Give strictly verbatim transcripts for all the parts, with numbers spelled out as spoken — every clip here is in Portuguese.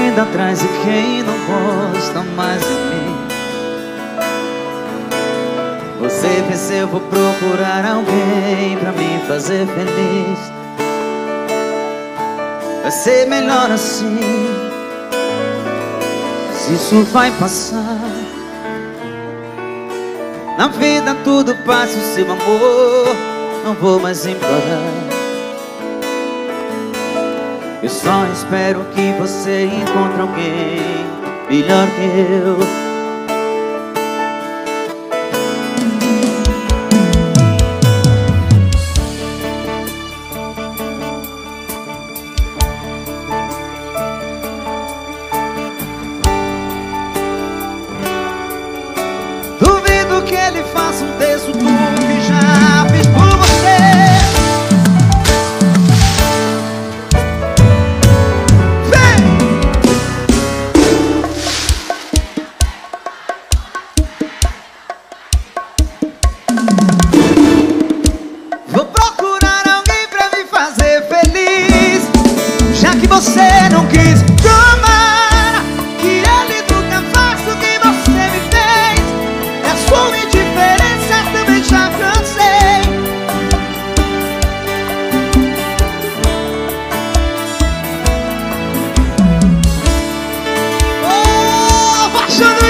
correndo atrás de quem não gosta mais de mim. Você pensa eu vou procurar alguém pra me fazer feliz. Vai ser melhor assim, se isso vai passar. Na vida tudo passa, o seu amor não vou mais implorar. Eu só espero que você encontre alguém melhor que eu. Duvido que ele faça um terço do que já fiz por você. Você não quis tomar, que ele nunca faz o que você me fez. É sua indiferença, também já cansei. Oh, baixando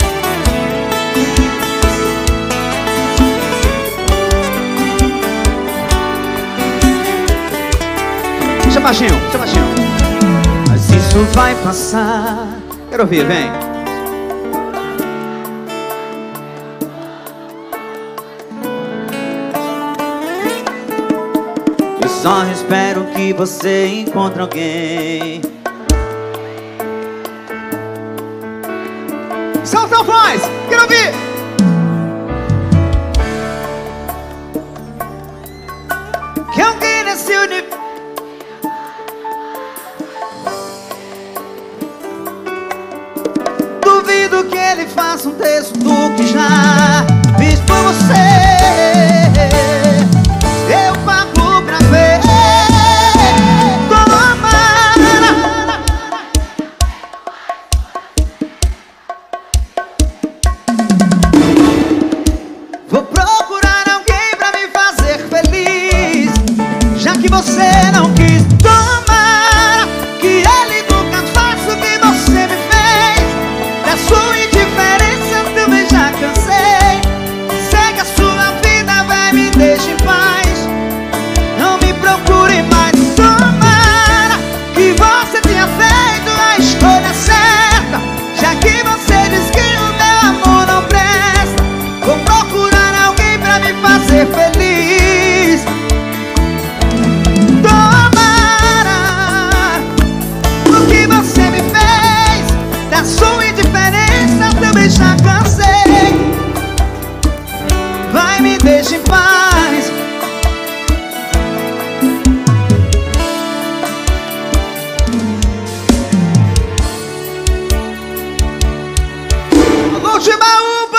aí. Deixa baixinho, deixa baixinho. Isso vai passar. Quero ouvir, vem. Eu só espero que você encontre alguém. Solta a voz, quero ouvir. Que alguém nesse universo. Duvido que ele faça um terço do que já fiz por você. Eu pago pra ver como vou procurar alguém pra me fazer feliz, já que você não quis tomar, que ele nunca faz o que você me fez. Da sua indiferença também já cansei. Segue a sua vida, vai, me deixe em paz. Não me procure mais. Tomara que você tenha feito a escolha certa, já que você diz que o meu amor não presta. Vou procurar alguém pra me fazer feliz. Tomara o que você me fez. Da sua indiferença também já cansei. Vai, me deixa em paz. Alô, Timbaúba!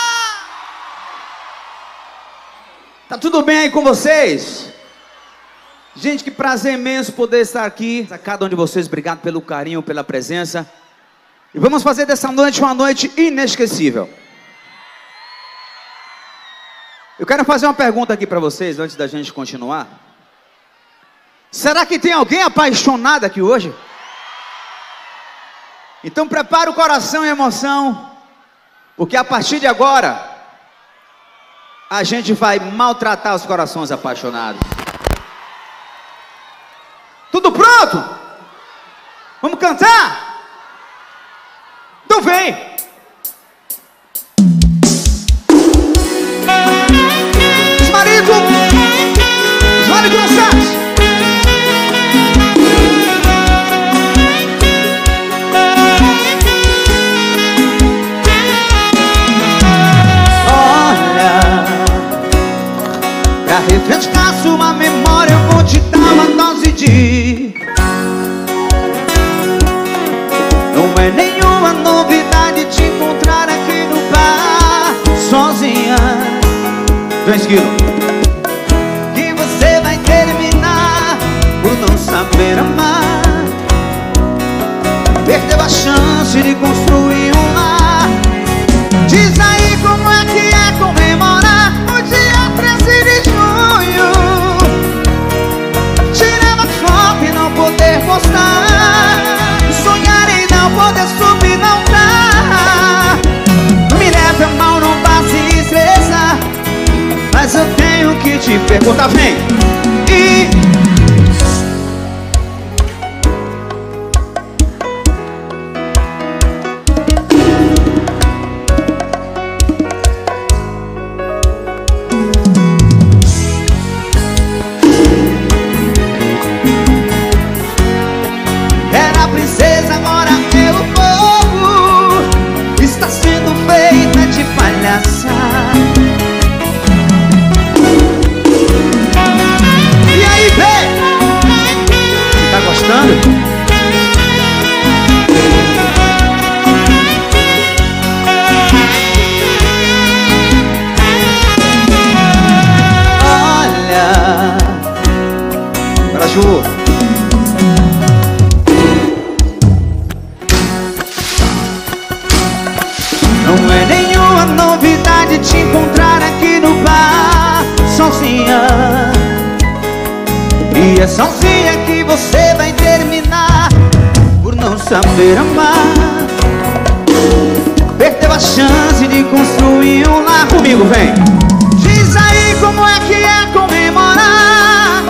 Tá tudo bem aí com vocês? Gente, que prazer imenso poder estar aqui. A cada um de vocês, obrigado pelo carinho, pela presença. E vamos fazer dessa noite uma noite inesquecível. Eu quero fazer uma pergunta aqui para vocês, antes da gente continuar. Será que tem alguém apaixonado aqui hoje? Então prepara o coração e a emoção, porque a partir de agora, a gente vai maltratar os corações apaixonados. Tudo pronto? Vamos cantar? Então vem! Esmarico! Esmarico no sax! Olha, pra refrescar sua memória eu vou te dar uma dose de... Não é nenhuma novidade te encontrar aqui no bar sozinha. Dois quilos. Que você vai terminar por não saber amar. Perdeu a chance de construir um lar. Diz aí como é que é comemorar o dia treze de junho, tirar uma foto e não poder postar, sonhar em não poder subir, não dá. Me leva a mal, não vá se estressar, mas eu tenho que te perguntar, vem. E era a princesa, agora é o povo, está sendo feita de palhaça. E aí, vem! Tá gostando? Olha, para Ju. Não é nenhuma novidade te encontrar aqui no bar sozinha, e é sozinha que você vai terminar por não saber amar. Perdeu a chance de construir um lar. Comigo, vem. Diz aí como é que é comemorar.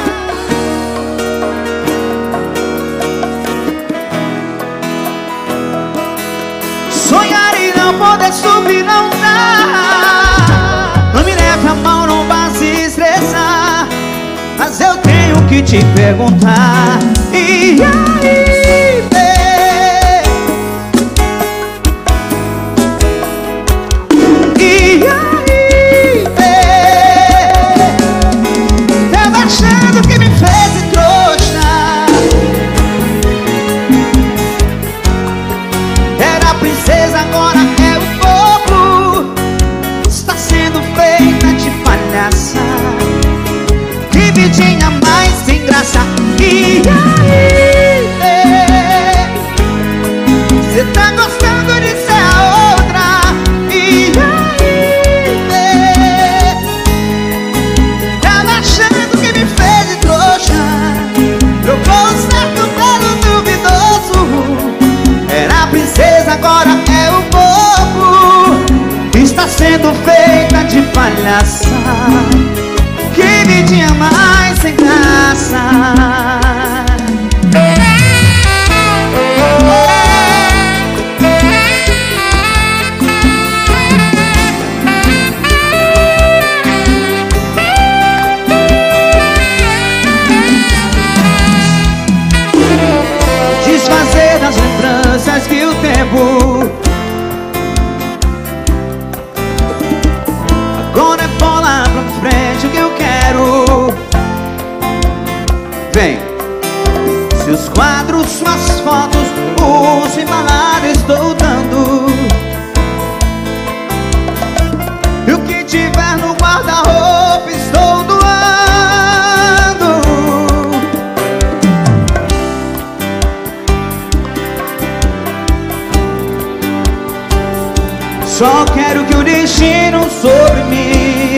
Sonhar e não poder subir, não dá. Não me leve a mão, não vá se estressar, mas eu tenho que te perguntar. E aí, bem? E aí, bem? Tava achando que me fez de trouxa. Era a princesa, agora é o povo, está sendo feita de palhaça. Que vidinha mais sem graça. E aí, cê tá gostando de ser a outra. E aí, tava achando que me fez de trouxa, trocou o certo pelo duvidoso. Era a princesa, agora é o povo, está sendo feita de palhaça. Que vidinha mais sem graça. Desfazer das lembranças que o tempo agora é bola pra frente, o que eu quero. Vem. Seus quadros, suas fotos, os embalados estou dando. E o que tiver no guarda-roupa estou doando. Só quero que o destino sobre mim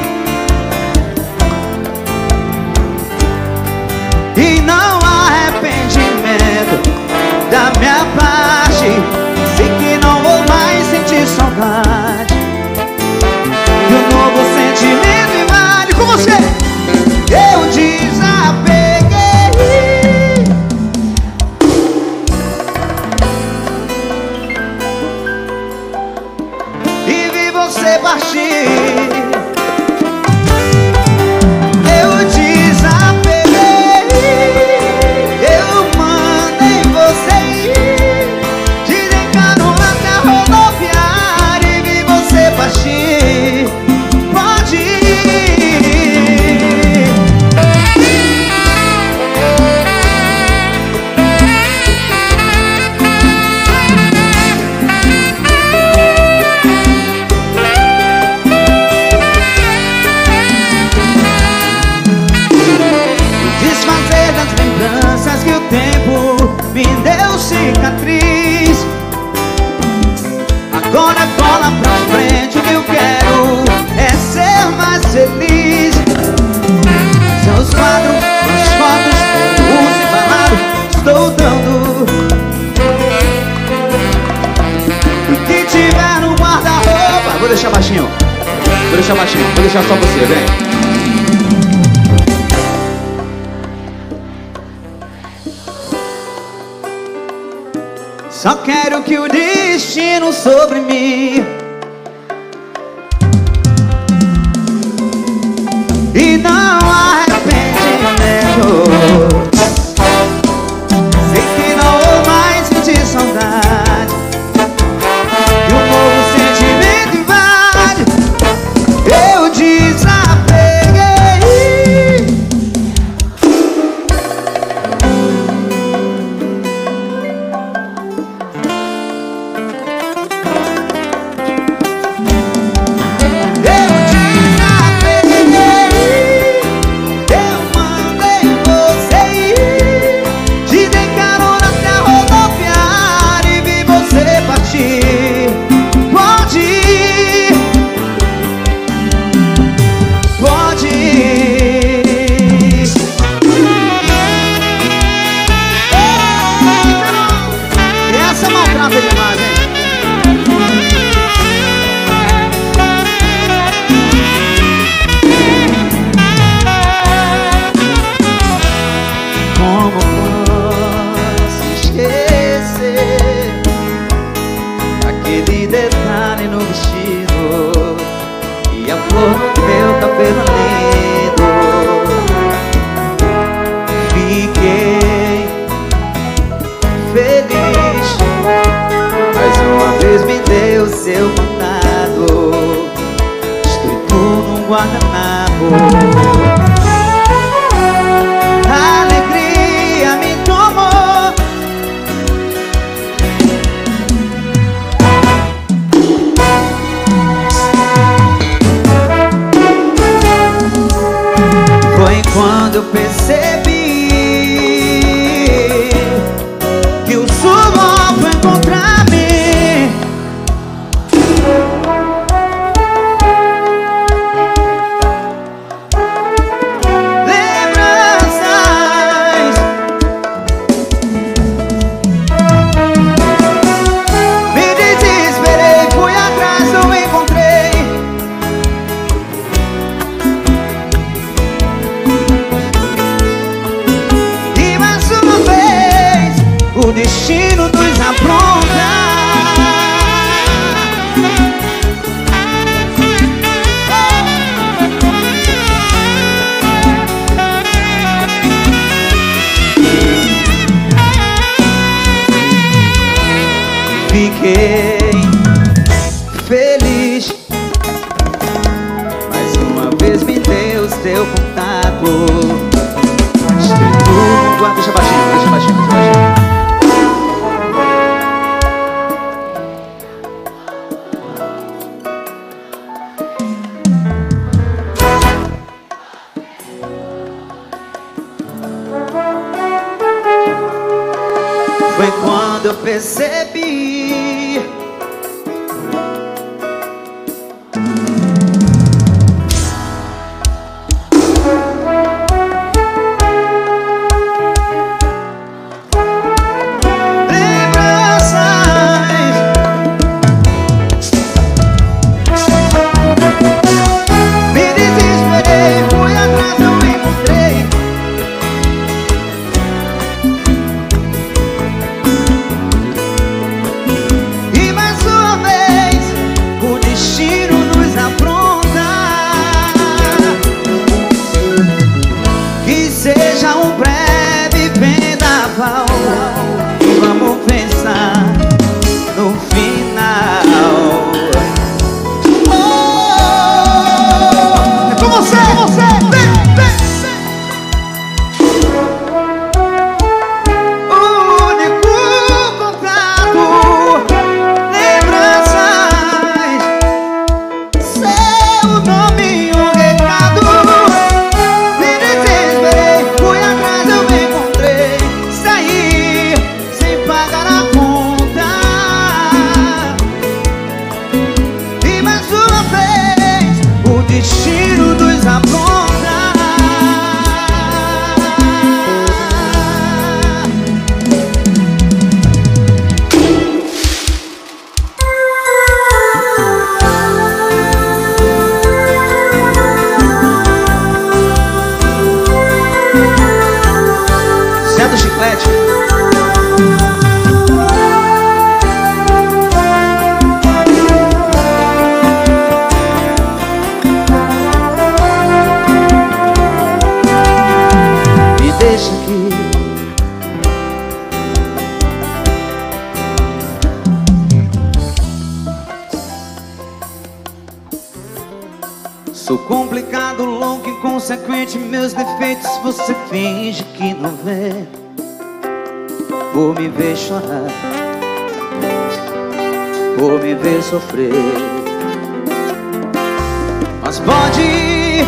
e não há arrependimento da minha parte. Sei que não vou mais sentir saudade, e um novo sentimento invade com você. Eu desapeguei e vi você partir. Eu desapeguei, eu mandei você ir, desencanou até a rodoviária e vi você partir. Pode ir. Agora cola pra frente, o que eu quero é ser mais feliz. Seus quadros, as fotos, os embalados, estou dando. O que tiver no guarda-roupa. Vou deixar baixinho, vou deixar baixinho, vou deixar só você, vem. Só quero que o destino sobre mim e não arrependimento. Sei que não vou mais sentir saudade e um novo sentimento invade. Eu desapeguei. Seu contato escrito num guardanapo. A alegria me tomou. Foi quando eu percebi que o suor foi encontrar-me. O destino nos apronta. Fiquei feliz. Mais uma vez me deu seu contato escrito no guarda. Deixa baixinho, deixa baixinho, deixa baixinho. Foi quando eu percebi Sou complicado, louco, inconsequente. Meus defeitos você finge que não vê. Por me ver chorar, por me ver sofrer. Mas pode ir.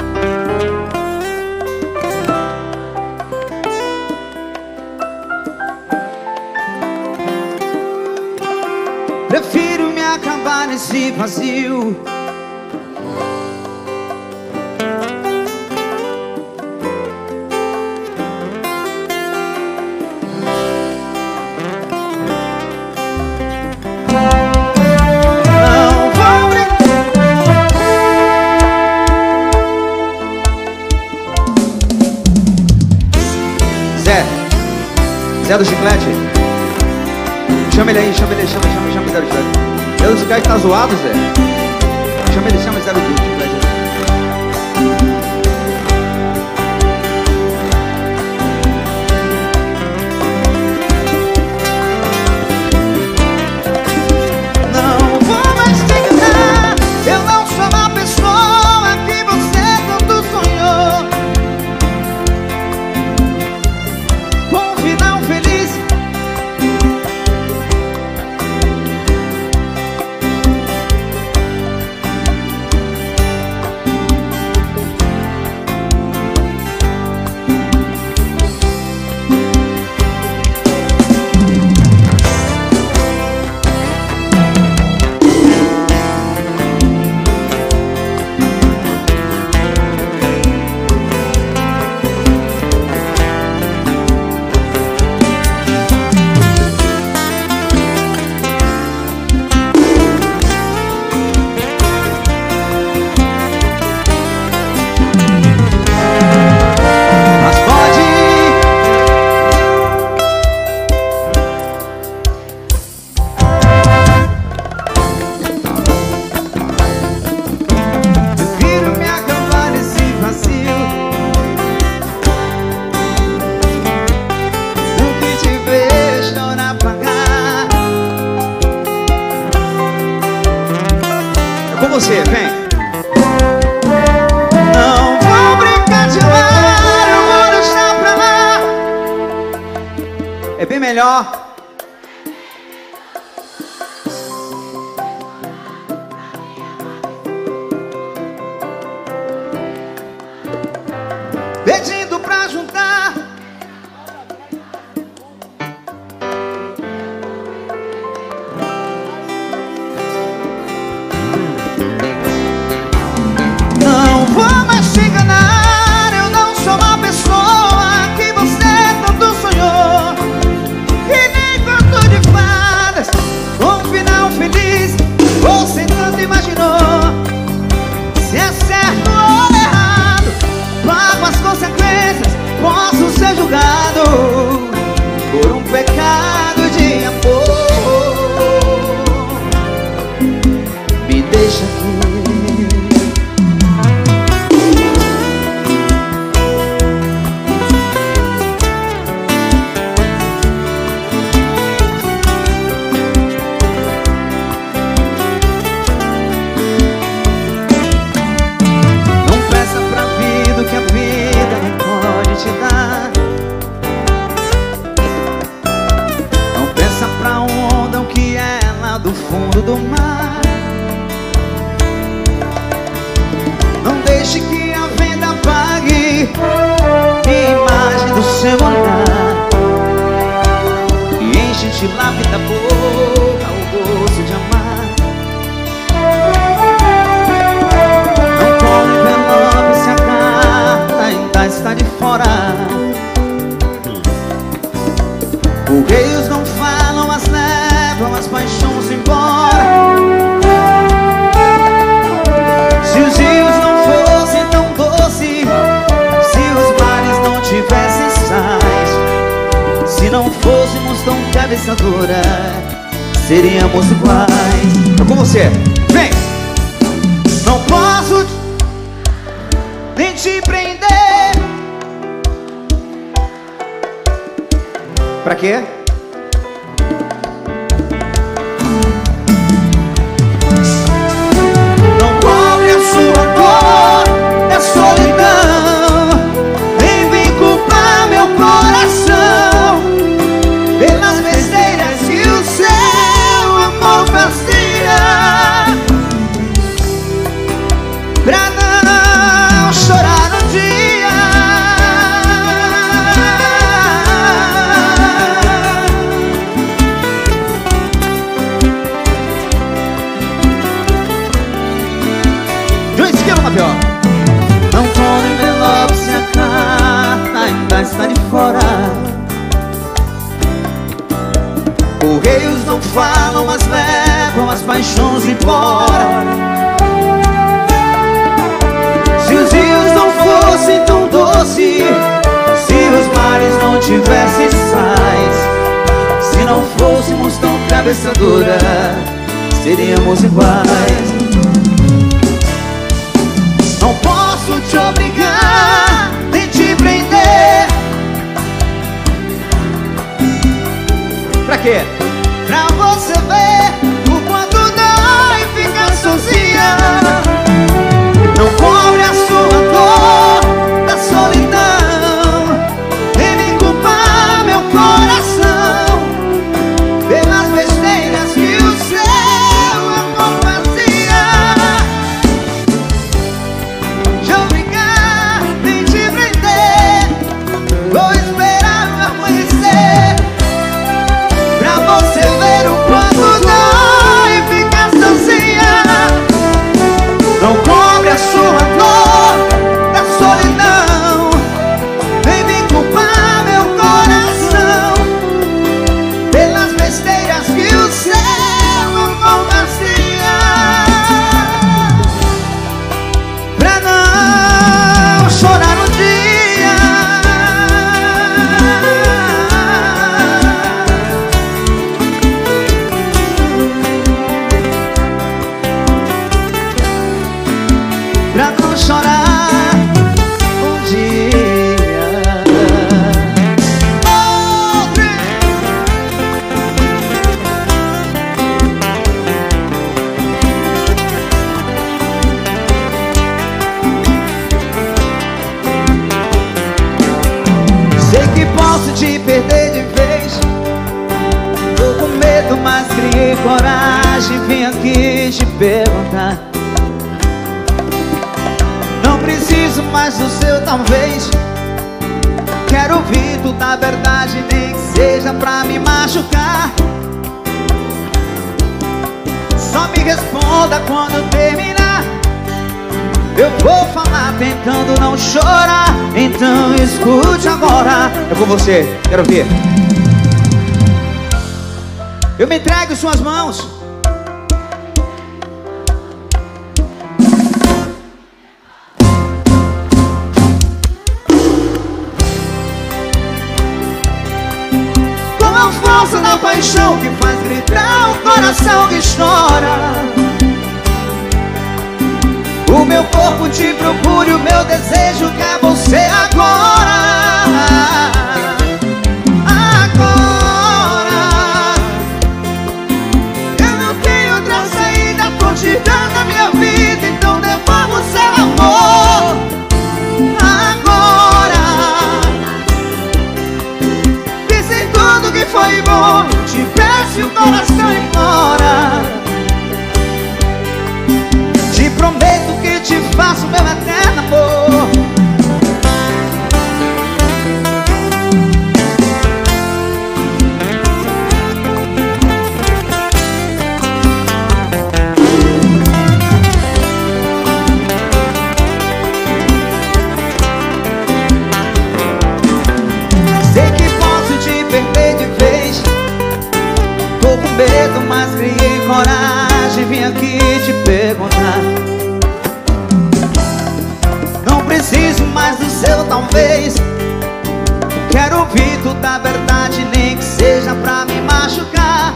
Prefiro me acabar nesse vazio. Zé do Chiclete, chama ele aí, chama ele, chama, chama, chama o Zé do Chiclete. Zé do Chiclete tá zoado, Zé. Chama ele, chama o Zé do Chiclete. Não vou mais te enganar. Eu não sou uma pessoa que você tanto sonhou. Com um final feliz. Com você, vem. Não vou brincar de lá, eu vou deixar pra lá. É bem melhor. Pedindo pra juntar. Não vou mais te enganar. Eu não sou uma pessoa que você tanto sonhou. E nem conto de fadas com um final feliz você tanto imaginou. Se é certo ou errado, pago as consequências. Posso ser julgado por um pecado de amor. Me deixa aqui. Do fundo do mar, não deixe que a venda apague a imagem do seu olhar e enche de lápis da boca o gosto de amar. Não come envelope se a carta ainda está de fora. Correios não falam, mas levam as paixões embora. Se os rios não fossem tão doces, se os mares não tivessem sais, se não fôssemos tão cabeça dura, seríamos iguais. Tô com você, vem! Não posso nem te prender. Pra quê? Não cobre a sua cor. falam, mas levam as paixões embora. Se os rios não fossem tão doces, se os mares não tivessem sais, se não fôssemos tão cabeça dura, seríamos iguais. Não posso te obrigar, nem te prender. Pra quê? Pra você ver o quanto dói ficar sozinha. Não cobre a sua dor da solidão, nem me culpar meu coração pelas besteiras que o seu amor fazia. Te obrigar, nem te prender, vou esperar o amanhecer pra você ver o quanto dói ficar sozinha. Não cobre a sua dor da solidão, vem me culpar meu coração pelas besteiras que o céu amor fazia. Pra não chorar no dia, pra não chorar um dia. Ouve! Sei que posso te perder de vez, tô com medo, mas criei coragem, vim aqui te perguntar. Não preciso mais do seu talvez, quero ouvir toda a verdade, nem que seja pra me machucar. Só me responda quando terminar, eu vou falar tentando não chorar. Então escute agora, é com você, quero ouvir. Eu me entrego em suas mãos. Força da paixão que faz gritar o coração que chora. O meu corpo te procura e o meu desejo quer você agora. Agora eu não tenho outra saída, tô te dando a minha vida, então devolva o seu amor. Agora tudo que foi bom, te peço e o coração embora. Te prometo que te faço meu eterno amor. Sei que posso te perder de vez, tô com medo, mas criei coragem, vim aqui te perguntar. Não preciso mais do seu talvez, quero ouvir toda a verdade, nem que seja pra me machucar.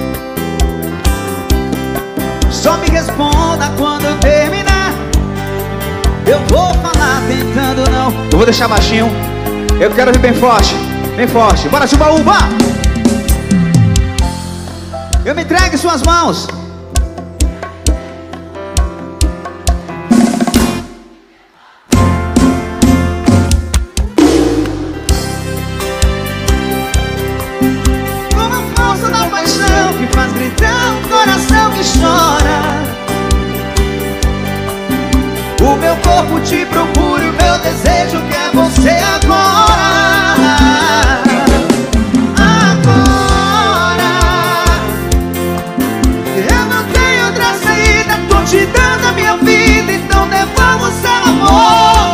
Só me responda quando eu terminar, eu vou falar tentando não. Eu vou deixar baixinho, eu quero ouvir bem forte. Bem forte, bora Timbaúba! Eu me entrego em suas mãos. Com a força da paixão que faz gritar o coração que chora. O meu corpo te procura e o meu desejo quer você agora. Te dando a minha vida, então devolva o seu amor.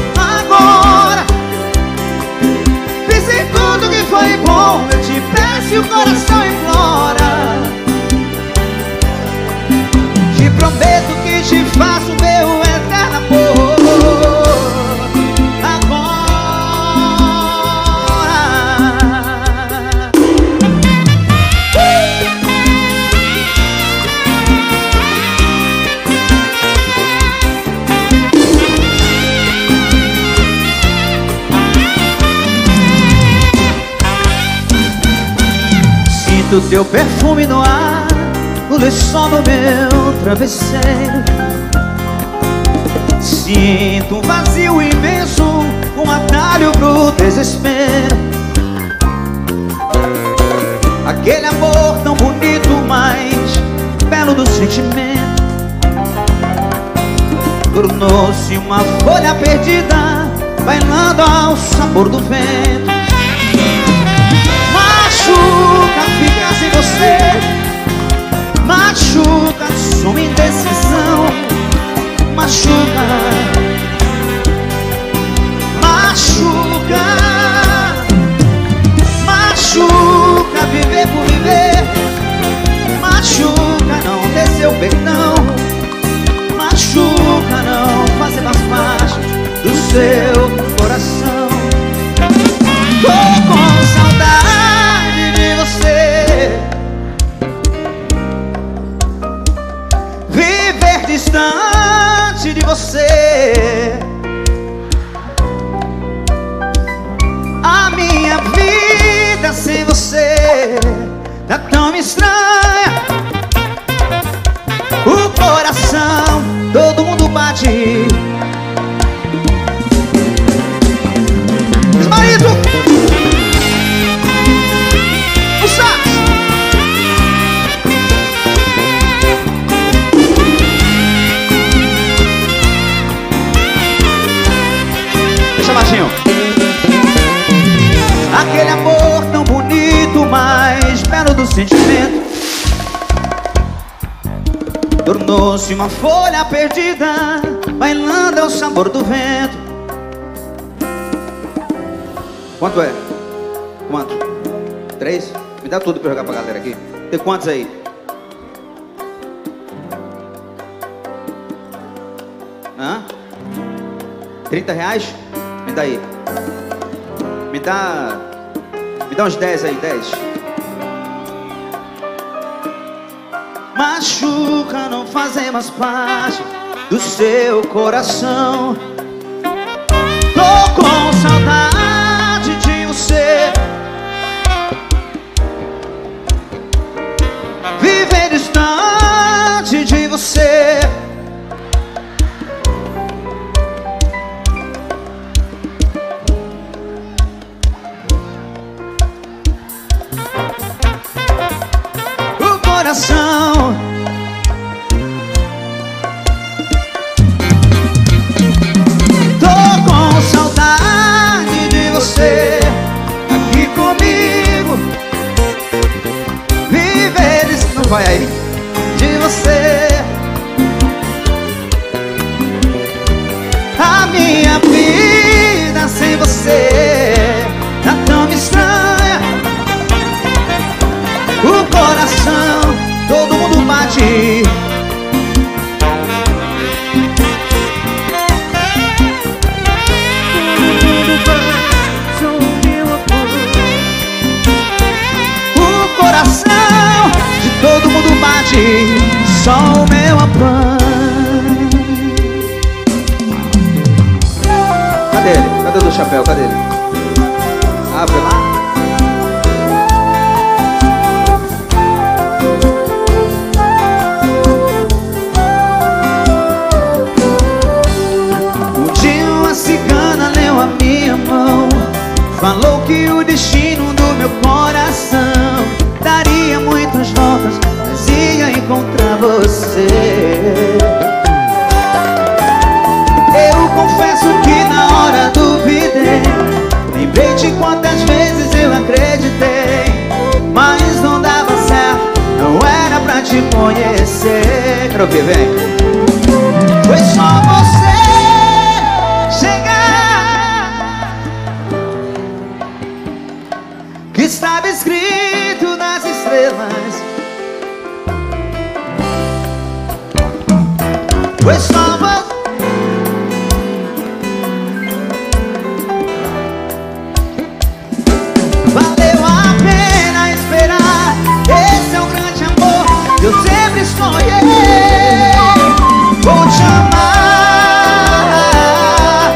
Agora fiz em tudo que foi bom, eu te peço e o coração implora. Te prometo que te faço meu eterno amor. O teu perfume no ar, o lençol no meu travesseiro. Sinto um vazio imenso, um atalho pro desespero. Aquele amor tão bonito, mais belo do sentimento, tornou-se uma folha perdida, bailando ao sabor do vento. Machuca ficar sem você, machuca sua indecisão, machuca, machuca, machuca viver por viver, machuca não ter seu perdão, machuca não fazer mais parte do seu coração. Tô com saudade de você, viver distante de você. A minha vida sem você tá tão estranha. O coração, todo mundo bate. Marido, o sax. Deixa baixinho. Aquele amor tão bonito, mais belo do sentimento, tornou-se uma folha perdida, bailando ao sabor do vento. Quanto é? Quanto? Três? Me dá tudo pra jogar pra galera aqui. Tem quantos aí? Hã? trinta reais? Me dá aí. Me dá... Me dá uns dez aí, dez. Machuca não fazer mais parte do seu coração. Tô com saudade de você, viver distante de você. O coração aqui comigo, viver isso não vai aí de você. A minha vida sem você tá tão estranha. O coração, todo mundo bate. De todo mundo bate, só o meu amor. Cadê ele? Cadê o do chapéu? Cadê ele? Abre lá. Um dia uma cigana leu a minha mão, falou que o destino do meu coração daria muitas voltas, mas ia encontrar você. Eu confesso que na hora duvidei, lembrei de quantas vezes eu acreditei, mas não dava certo, não era pra te conhecer. Quero ouvir, vem. Foi só você chegar que estava escrito Foi só você. Valeu a pena esperar. Esse é o grande amor que eu sempre sonhei. Vou te amar.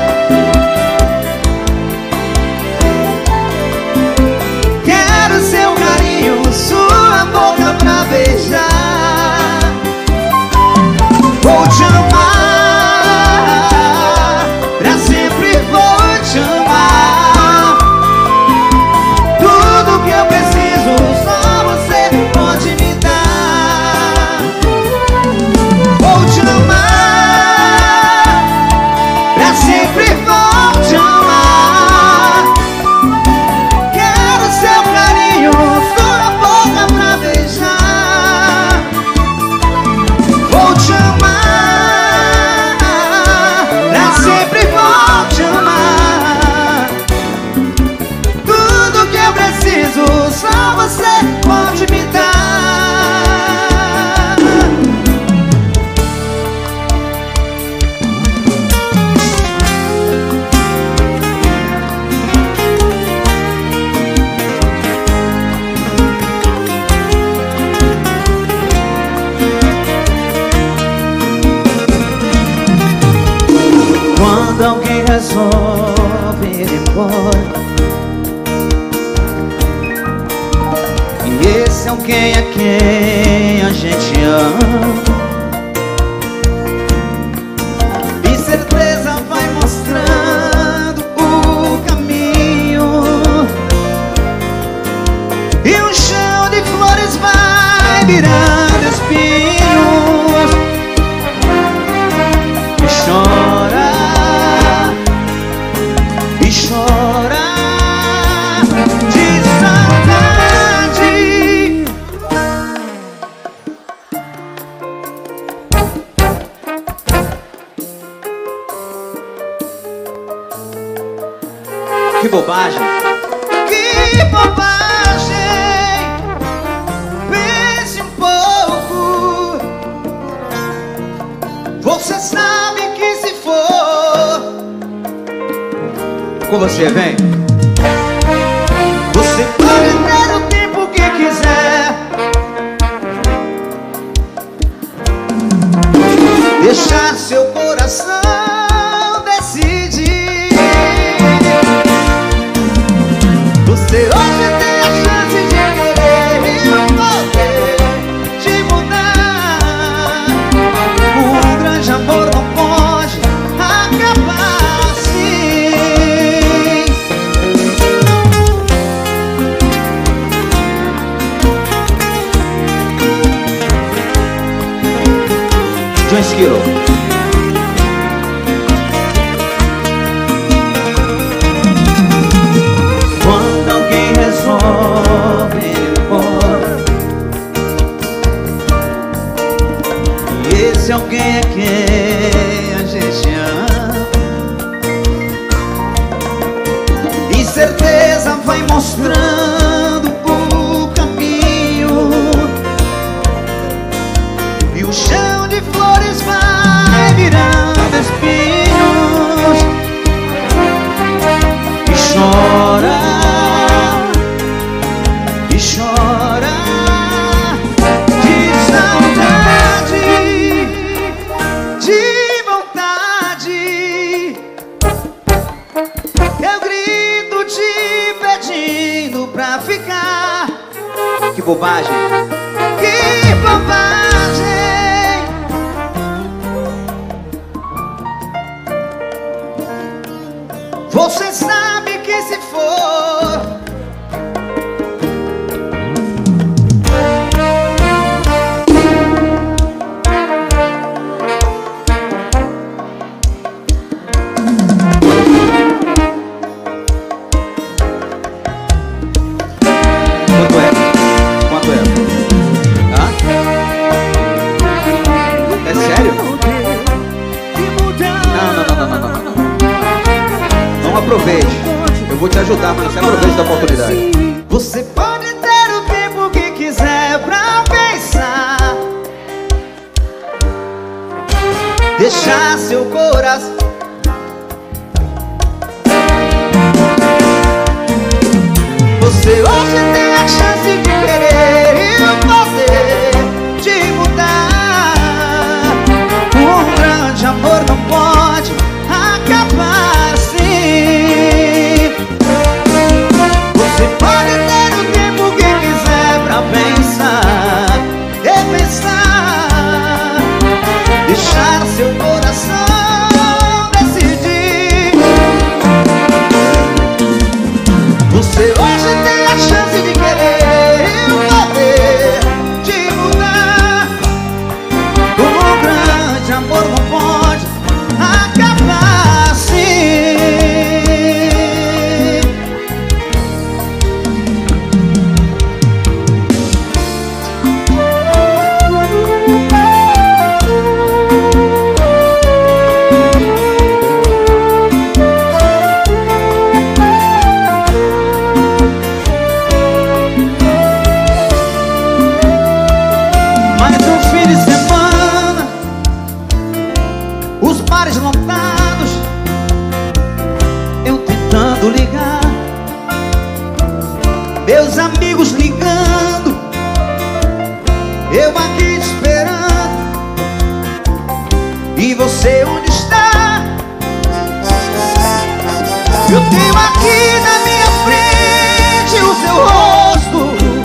Quero seu carinho, sua boca pra beijar. Vou te amar, pra sempre vou te amar. Tudo que eu preciso só você pode me dar. Vou te amar, pra sempre vou te amar. Quero seu carinho, sua boca pra beijar. Vou te amar, pra sempre vou te amar. Tudo que eu preciso só você pode me dar. Quando alguém resolve ir embora, e esse alguém é quem a gente ama, e certeza vai mostrando o caminho, e o chão de flores vai virando espinhos. E chora, e chora de saudade. Que bobagem! Que bobagem! Pense um pouco. Você sabe que se for com você, vem. Você pode ter o tempo que quiser, deixar seu coração decidir. Você hoje tem a chance de querer e poder te mudar. Um grande amor não pode acabar assim. John Esquilo. Quando alguém resolve ir embora, e esse alguém é quem a gente ama, e certeza vai mostrando o caminho, e o chão de flores vai virando espinhos. E chora, e chora de saudade, de vontade. Eu grito te pedindo pra ficar. Que bobagem! Que bobagem! Você sabe que se for quanto é? Quanto é? Hã? É sério? Não, não, não, não, não, não, não. Não aproveite. Eu vou te ajudar, mas você aproveite da oportunidade. Você pode ter o tempo que quiser pra pensar, deixar seu coração. Você hoje tem a chance de querer e poder te mudar. Um grande amor não pode acabar assim. Você pode ter o tempo que quiser pra pensar, repensar, deixar seu coração decidir. Você hoje tem a chance de querer e o poder de mudar. Um grande amor não pode acabar assim. Mais um fim de semana, os bares lotados, eu tentando ligar, meus amigos ligando, eu aqui te esperando. E você onde está? Eu tenho aqui na minha frente o seu rosto,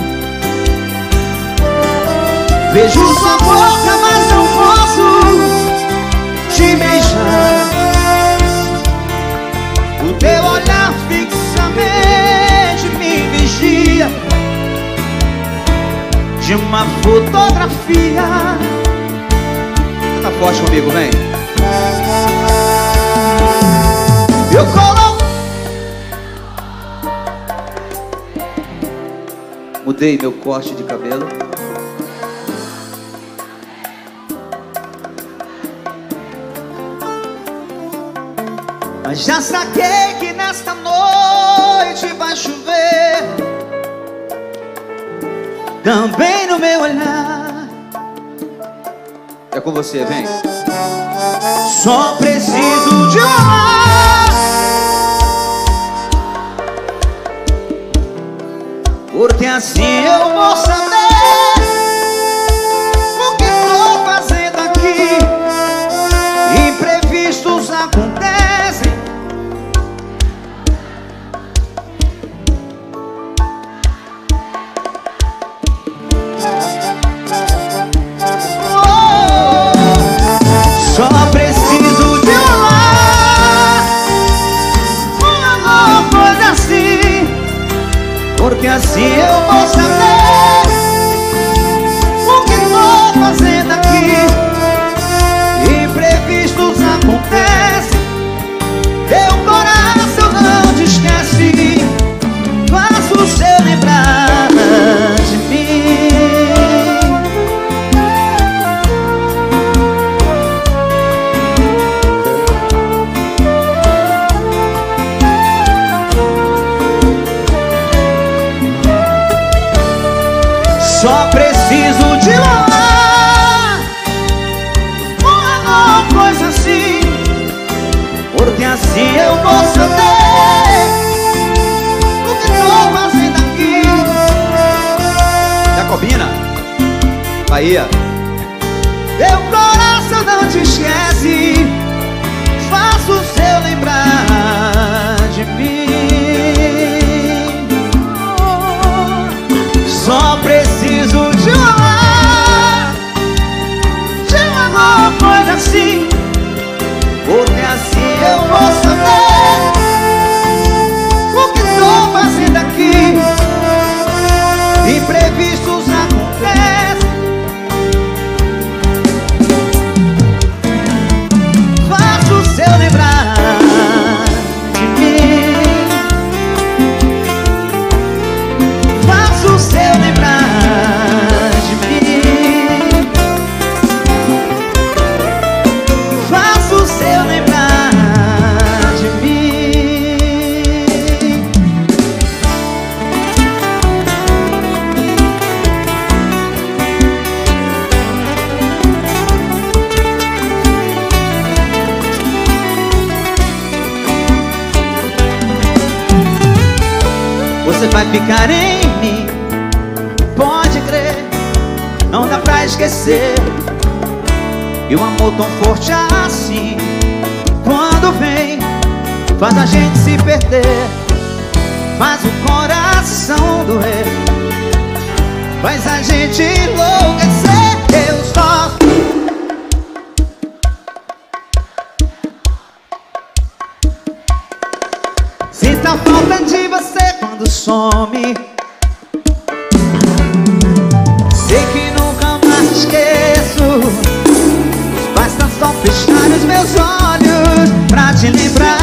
vejo sua boca, mas não posso te beijar. O teu olhar fixamente me vigia, de uma fotografia. Tá forte comigo, vem. Eu coloco. Mudei meu corte de cabelo. Mas já saquei que nesta noite vai chover, também no meu olhar. É com você, vem. Só preciso de um olhar, porque assim eu vou saber o que estou fazendo aqui. Imprevistos acontecem, só preciso de um olhar, uma coisa assim, porque assim eu vou saber o que estou fazendo aqui. Imprevistos acontecem, teu coração não te esquece, faço o seu lembrar de mim. Só preciso de um olhar, uma coisa assim, porque assim eu vou saber o que estou fazendo aqui. Jacobina, Bahia. Teu coração não te esquece, faço o seu lembrar de mim. Só preciso de um olhar, de uma coisa assim, porque assim eu vou saber o que estou fazendo aqui. Imprevistos acontecem, faço o seu lembrar de mim. Faço o seu lembrar de mim. vai ficar em mim, pode crer, não dá pra esquecer. E um amor tão forte assim, quando vem, faz a gente se perder, faz o coração doer, faz a gente enlouquecer. Eu só sinto a falta de você quando some. Sei que nunca mais te esqueço, basta só fechar os meus olhos pra te lembrar.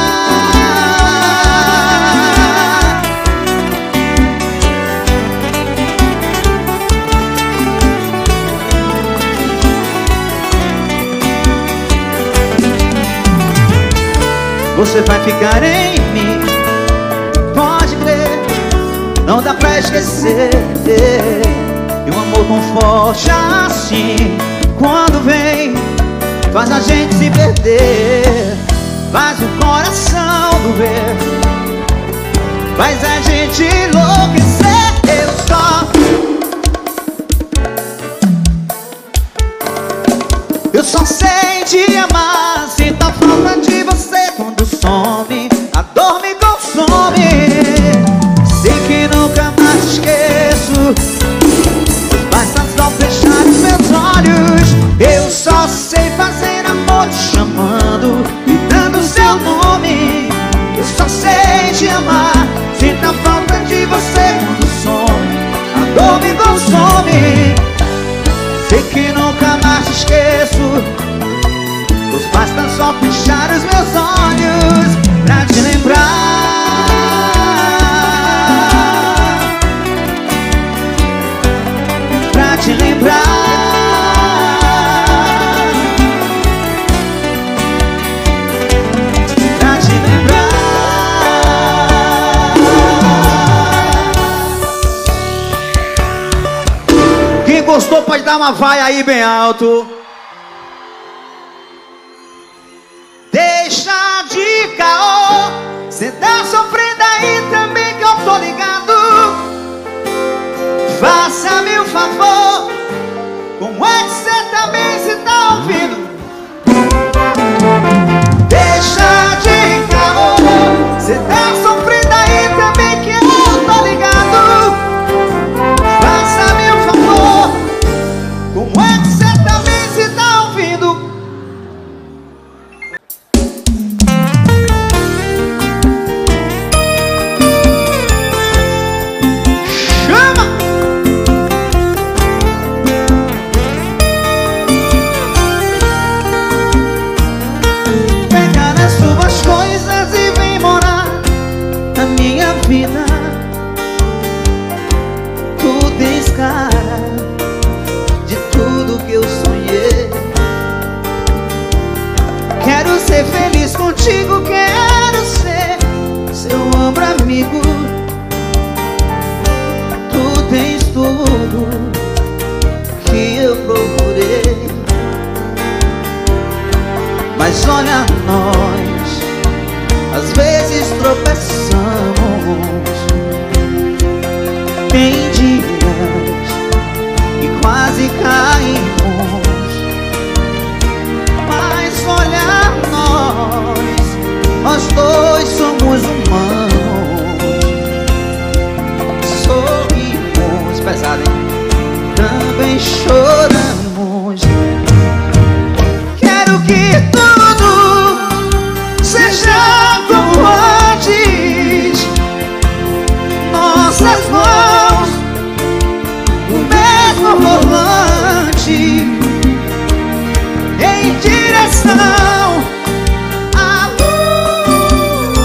Você vai ficar em mim, pode crer, não dá pra esquecer. E um amor tão forte assim, quando vem, faz a gente se perder, faz o coração doer, faz a gente enlouquecer. Eu só Eu só sei te amar, sinto a falta de você quando some, a dor me consome. Sei que nunca mais te esqueço, basta só fechar os meus olhos. Eu só sei fazer amor te chamando, gritando seu nome. Eu só sei te amar, sinto a falta de você quando some, a dor me consome. Sei que nunca mais te esqueço, pois basta só fechar os meus olhos pra te lembrar, pra te lembrar, pra te lembrar. Quem gostou pode dar uma vai aí bem alto. Deixa de caô, cê tá sofrendo aí também que eu tô ligado. Faça-me um favor, como é que cê também se tá ouvindo? Deixa de caô, cê tá sofrendo aí também que eu tô ligado. Faça-me um favor, como é que cê também se tá ouvindo? Vida, tu tens cara de tudo que eu sonhei. Quero ser feliz contigo, quero ser seu ombro amigo. Tu tens tudo que eu procurei, mas olha nós, às vezes tropeçamos. Tem dias que quase caímos, mas olha nós, nós dois somos humanos. Sorrimos, pesado, hein? Também choramos. Quero que tudo seja como antes, nossas mãos no mesmo volante, em direção à lua,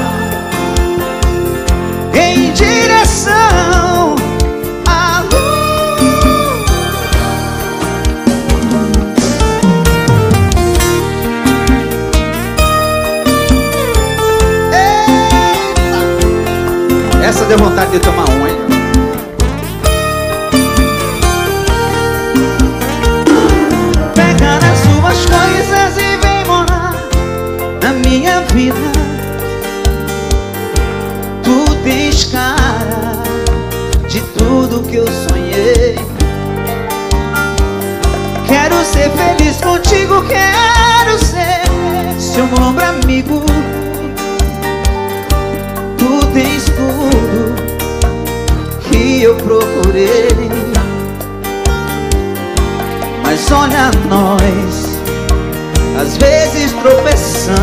em direção à lua. Eita! Essa deu vontade de tomar um, hein? Pega nas suas coisas e vem morar na minha vida. Tu tens cara tudo que eu sonhei. Quero ser feliz contigo, quero ser seu ombro amigo. Tu tens tudo que eu procurei. Mas olha nós, às vezes tropeçamos,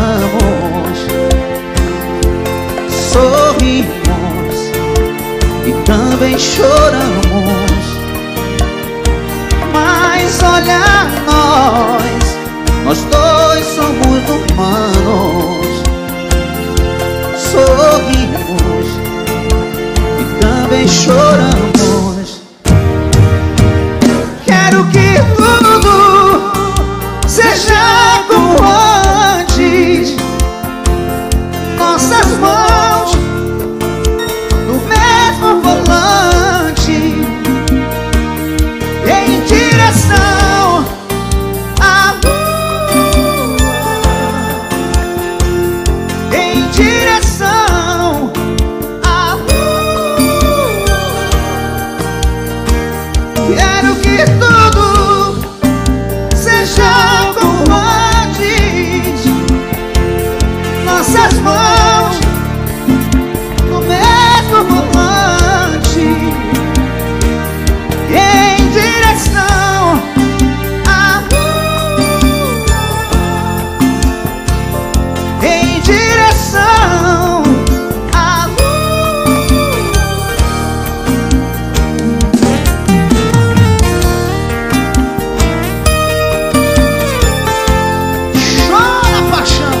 sorrimos e também choramos. Mas olha nós, nós dois somos humanos. Sorrimos e também choramos. Quero que tudo seja como antes. Nossas mãos no mesmo volante, em direção à lua, em direção à lua. Quero que tudo seja como antes. Nossas mãos no mesmo volante, em direção à lua, em direção à lua. Chora, paixão.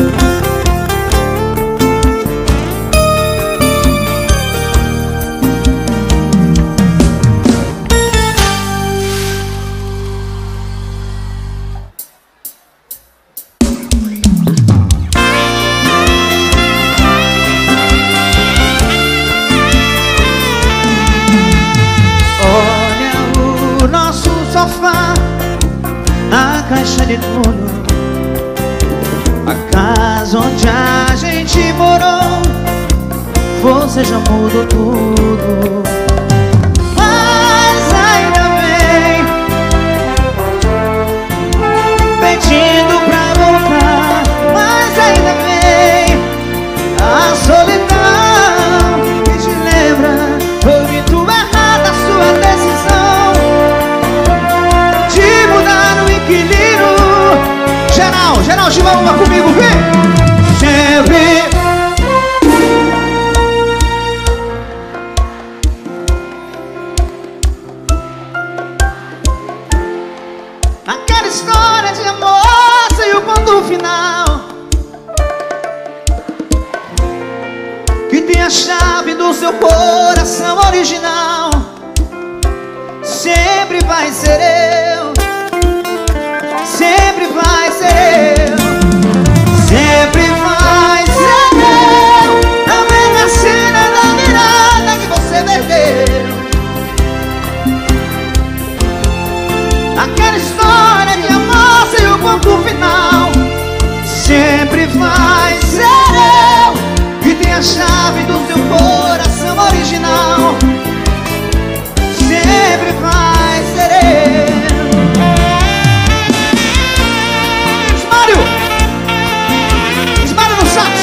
Olha o nosso sofá, a caixa de tudo, a casa onde a gente morou. Você já mudou tudo, mas ainda vem pedindo pra voltar. Mas ainda vem a solidão que te lembra. Foi muito errada a sua decisão de mudar o inquilino. Geral, geral, Chimaúma comigo, vem! Sempre. Aquela história de amor sem o ponto final, que tem a chave do seu coração original. Sempre vai ser eu, sempre vai ser eu, sempre vai ser eu. A mega cena da virada que você perdeu. Aquela história de amor sem o ponto final, sempre vai ser eu, que tem a chave do seu coração original. Sempre vai ser eu. Ismário! Ismário no sax!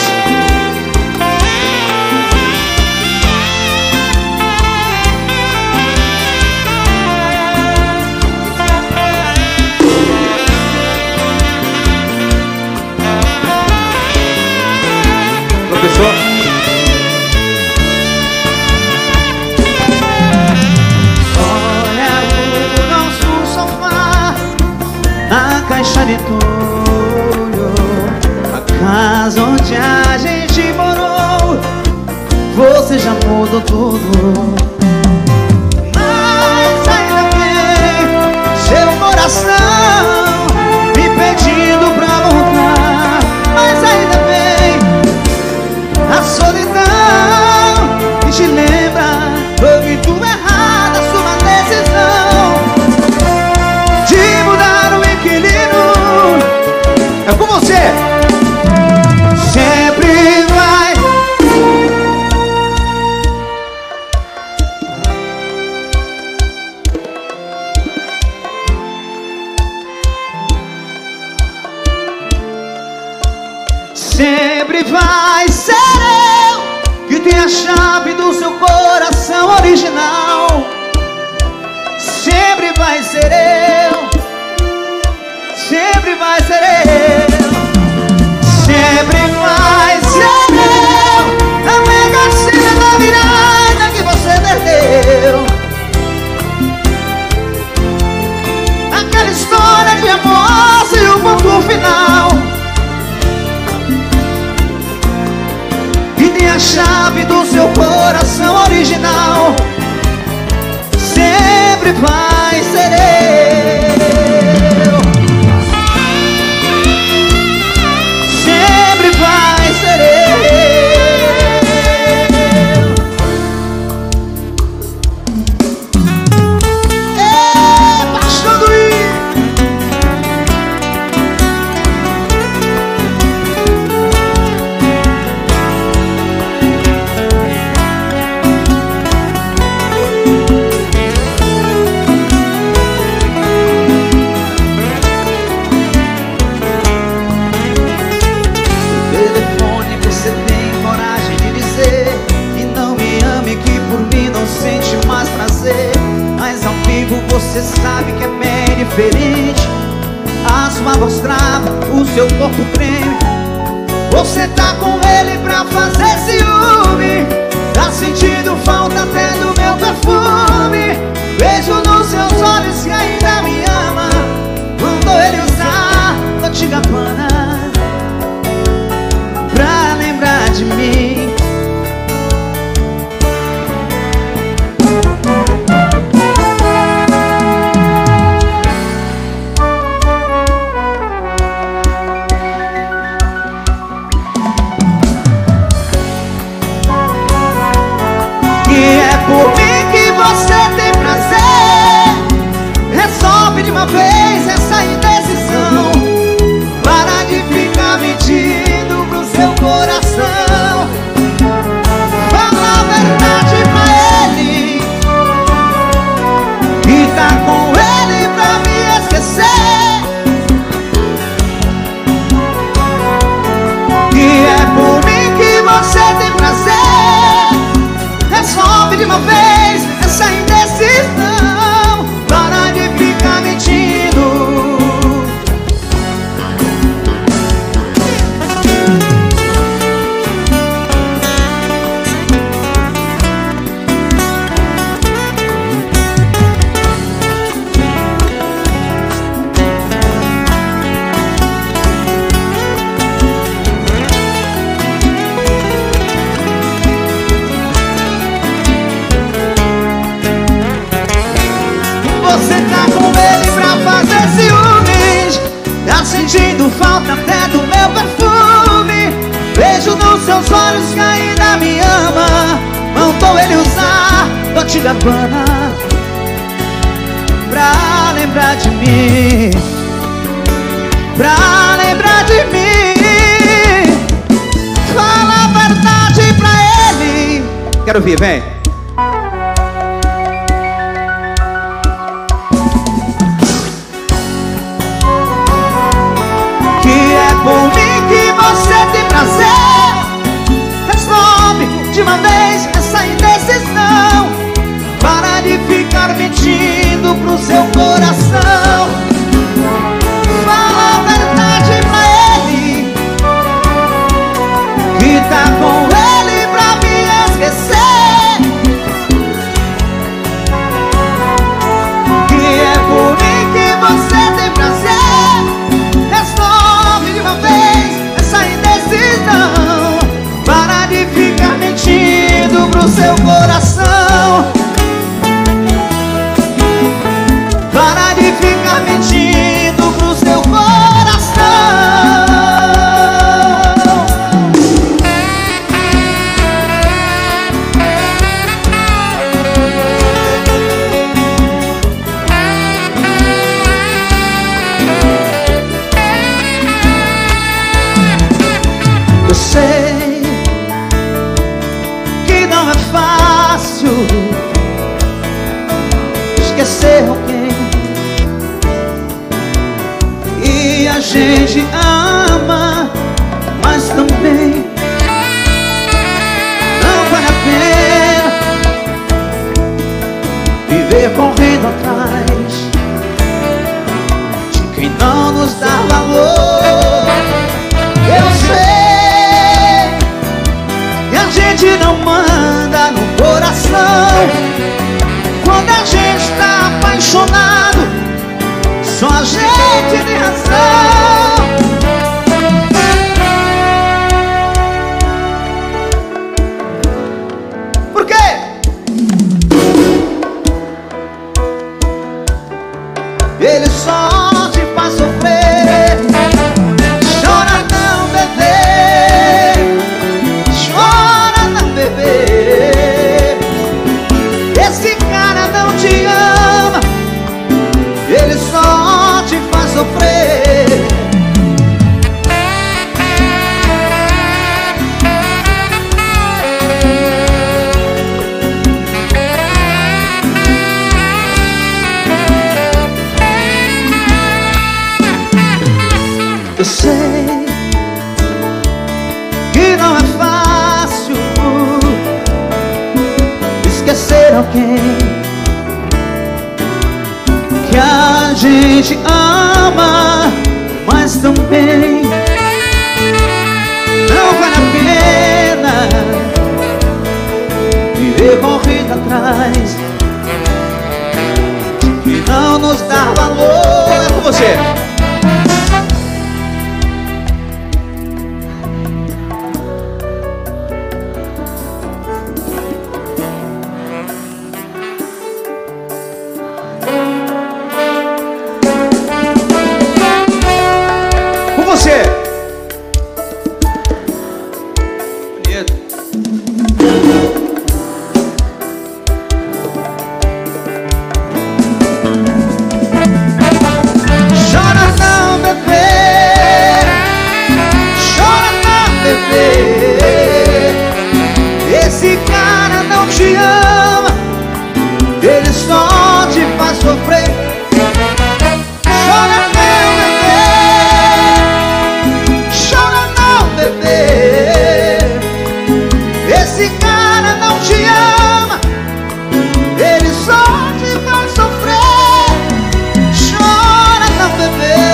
Professor. Olha o nosso sofá, a caixa de tudo, a casa onde a gente morou. Você já mudou tudo, mas ainda vem seu coração me pedindo pra voltar. Mas ainda vem a solidão que te lembra. Foi muito errada a sua decisão de mudar o inquilino. É com você. Sempre vai. sempre vai ser eu que tem a chave do seu coração original. Sempre vai ser eu, sempre vai ser eu, sempre vai ser eu, a mega cena da virada que você perdeu. Aquela história de amor sem o ponto final, e tem a chave do seu coração original. Sempre vai ser eu, sempre vai ser eu. É, paixão do você sabe que é bem diferente. A sua voz trava, o seu corpo treme. Você tá com ele pra fazer ciúme. Tá sentindo falta até do meu perfume. Vejo nos seus olhos que ainda me ama. Mandou ele usar Dolce and Gabbana pra lembrar de mim. Por mim que você tem prazer, resolve de uma vez essa indecisão. Para de ficar mentindo pro seu coração. Fala a verdade pra ele, que tá com ele pra me esquecer. Que é por mim que você tem prazer, resolve de uma vez essa indecisão. Para de ficar mentindo. Você tá com ele pra fazer ciúmes. Tá sentindo falta até do meu perfume. Vejo nos seus olhos que ainda me ama. Mandou ele usar Dolce and Gabbana pra lembrar de mim, pra lembrar de mim. Fala a verdade pra ele. Quero ouvir, vem. Por mim que você tem prazer, resolve de uma vez essa indecisão. Para de ficar mentindo pro seu coração. Fala a verdade pra ele, que tá com ele pra me esquecer. Que é por mim que você tem prazer, resolve de uma vez essa indecisão. Para de ficar mentindo pro seu coração. Para de ficar mentindo pro seu coração. Eu sei que não é fácil esquecer alguém, e a gente ama, mas também não nos dá valor. Eu sei que a gente não manda no coração. Quando a gente tá apaixonado, só a gente tem razão. Por quê? Ele só te faz sofrer. Chora não, bebê. Chora não, bebê. Esse cara não te ama. Ele só te faz sofrer. Eu sei que não é fácil esquecer alguém que a gente ama, mas também não vale a pena viver correndo atrás que não nos dá valor. É com você. Você. Bonito. Chora não, bebê. Chora não, bebê. Esse cara não te ama. Ele só te faz sofrer. Chora não, esse cara não te ama. Ele só te faz sofrer. Chora não, bebê.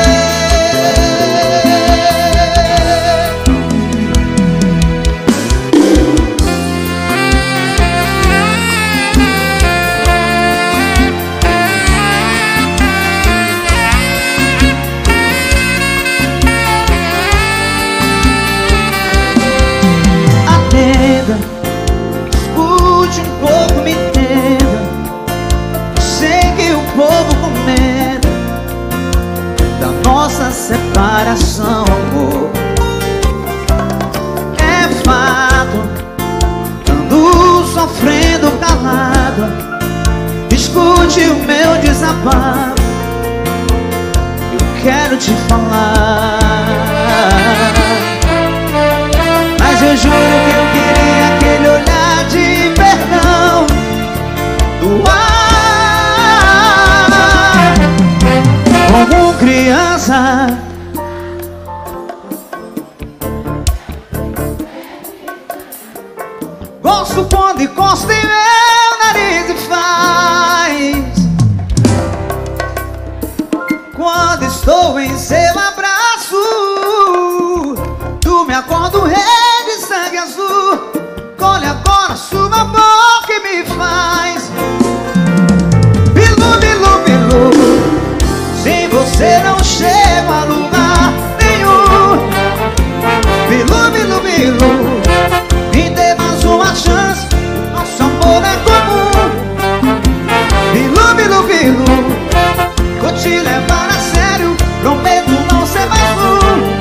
Escute um pouco, me entenda. Sei que o povo comenta da nossa separação, amor. É fato, ando sofrendo calado. Escute o meu desabafo, eu quero te falar. Mas eu juro que eu queria aquele olhar de perdão do ar, como criança. Gosto quando encosta em meu nariz e faz. Quando estou em seu abraço, tu me acorda um rei de sangue azul. Colhe agora sua boca e me faz bilu, bilu, bilu. Sem você não chego a lugar nenhum. Bilu, bilu, bilu. Me dê mais uma chance, nosso amor é comum. Bilu, bilu, bilu. Vou te levar a sério, prometo não ser mais um.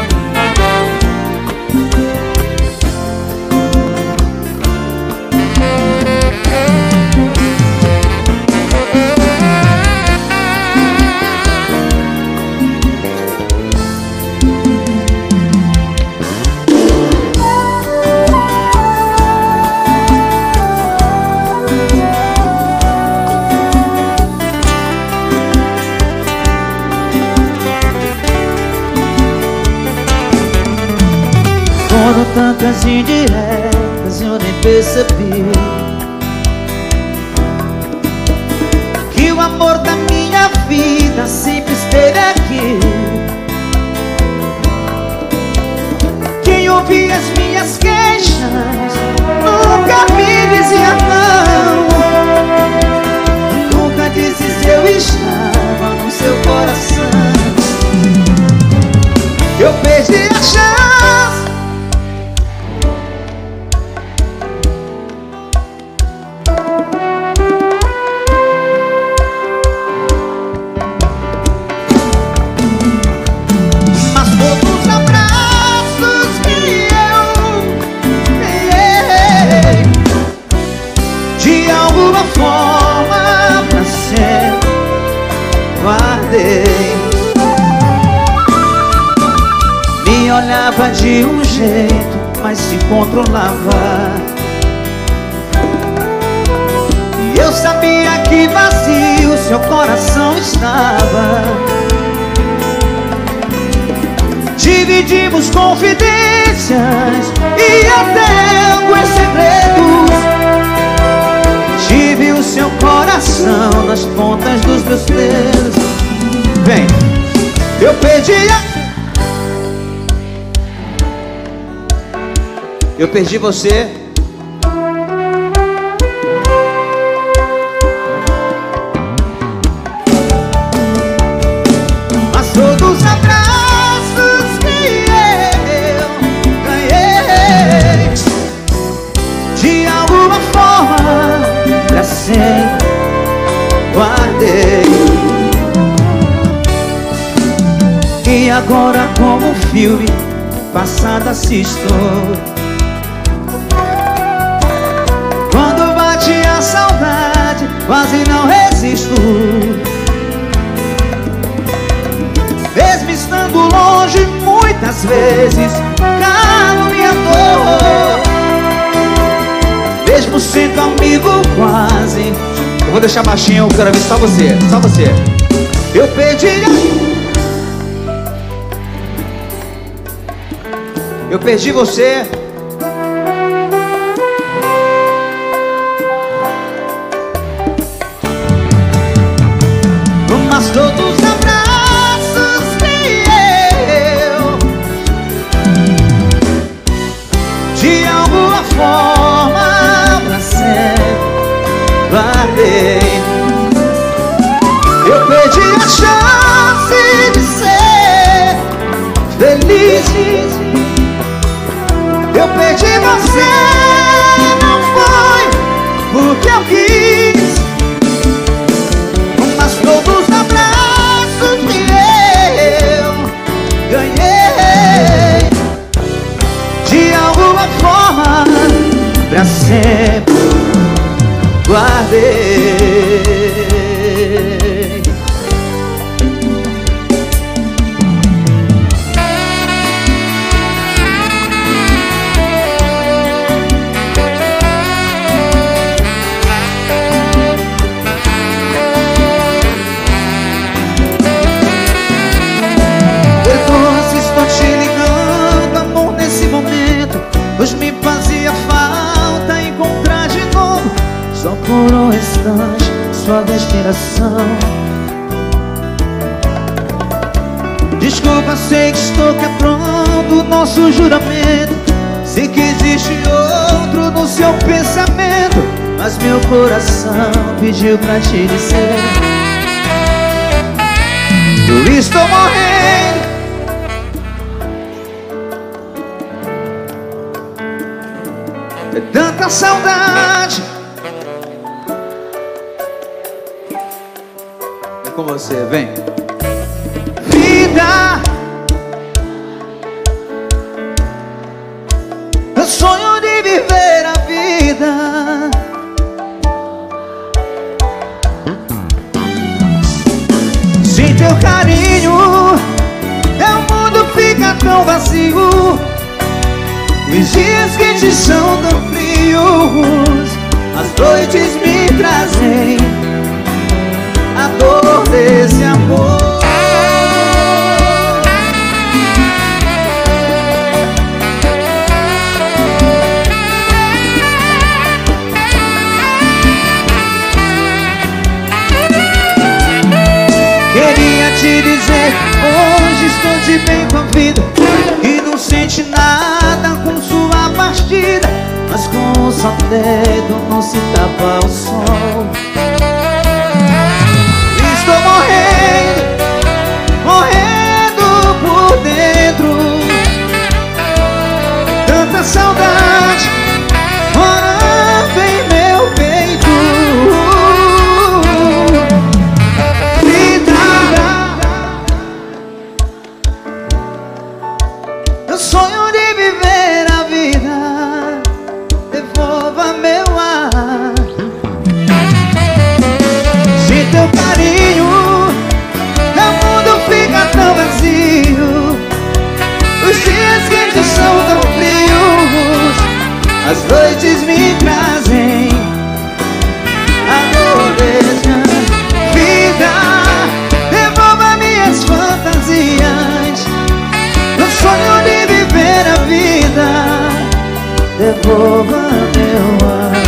Foram tantas indiretas, eu nem percebi que o amor da minha vida sempre esteve aqui. eu perdi a chance. Mas todos os abraços que eu ganhei, de alguma forma pra sempre guardei. Me olhava de um jeito, mas se controlava. E eu sabia que vazio seu coração estava. Dividimos confidências e até alguns segredos. Tive o seu coração nas pontas dos meus dedos. Vem, eu perdi a... Eu perdi você. Mas todos os abraços que eu ganhei, de alguma forma pra sempre guardei. E agora, como um filme, passado assisto. Quando bate a saudade, quase não resisto. Mesmo estando longe, muitas vezes calo minha dor. Mesmo sendo amigo quase. Eu vou deixar baixinho, eu quero ver só você, só você. Eu perdi a... Eu perdi você. Mas todos os abraços que eu, de alguma forma pra sempre guardei. Eu perdi a chance de ser feliz. Eu perdi você, não foi porque eu quis. Mas todos os abraços que eu ganhei, de alguma forma pra sempre guardei. Pois me fazia falta encontrar de novo, só por um instante, sua respiração. Desculpa, sei que estou quebrando o nosso juramento. Sei que existe outro no seu pensamento, mas meu coração pediu pra te dizer: eu estou morrendo. É tanta saudade. É com você, vem. Vida, eu sonho de viver a vida. Sem teu carinho, meu mundo fica tão vazio. Os dias quentes são tão frios, as noites me trazem a dor desse amor. Queria te dizer, hoje estou de bem com a vida, e não sente nada com sua partida, mas com um só dedo não se tapa o sol. Estou morrendo, morrendo por dentro. devolva meu ar.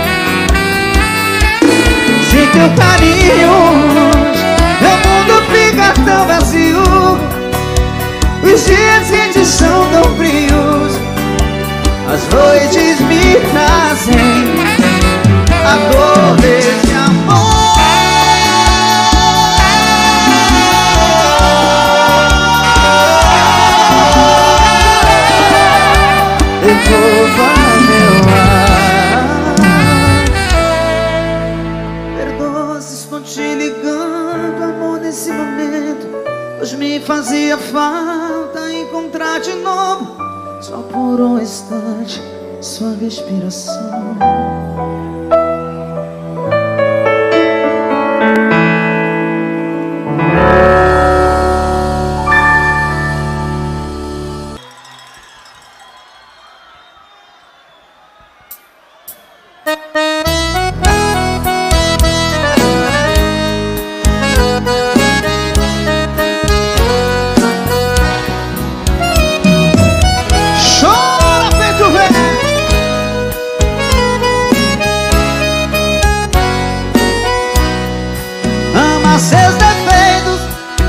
Sem teu carinho meu mundo fica tão vazio. Os dias quentes são tão frios, as noites me trazem a dor desse amor. Devolva meu ar. Perdoa se estou te ligando, amor, nesse momento. Hoje me fazia falta encontrar de novo, só por um instante, sua respiração. Seus defeitos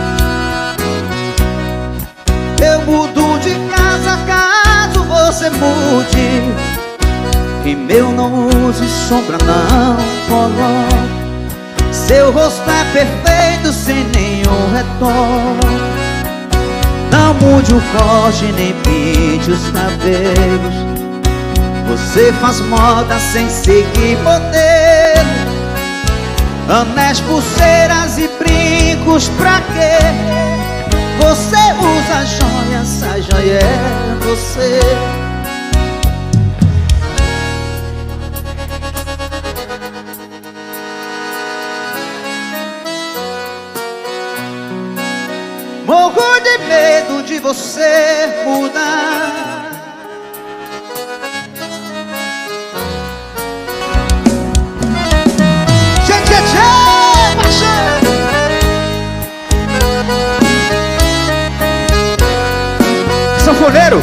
eu mudo de casa caso você mude. E meu não use sombra, não coloque. Seu rosto é perfeito sem nenhum retorno. Não mude o corte nem pinte os cabelos. Você faz moda sem seguir modelo. Anéis, pulseiras e brincos, pra quê? Você usa joias, a joia é você. Morro de medo de você mudar. Sanfoneiro.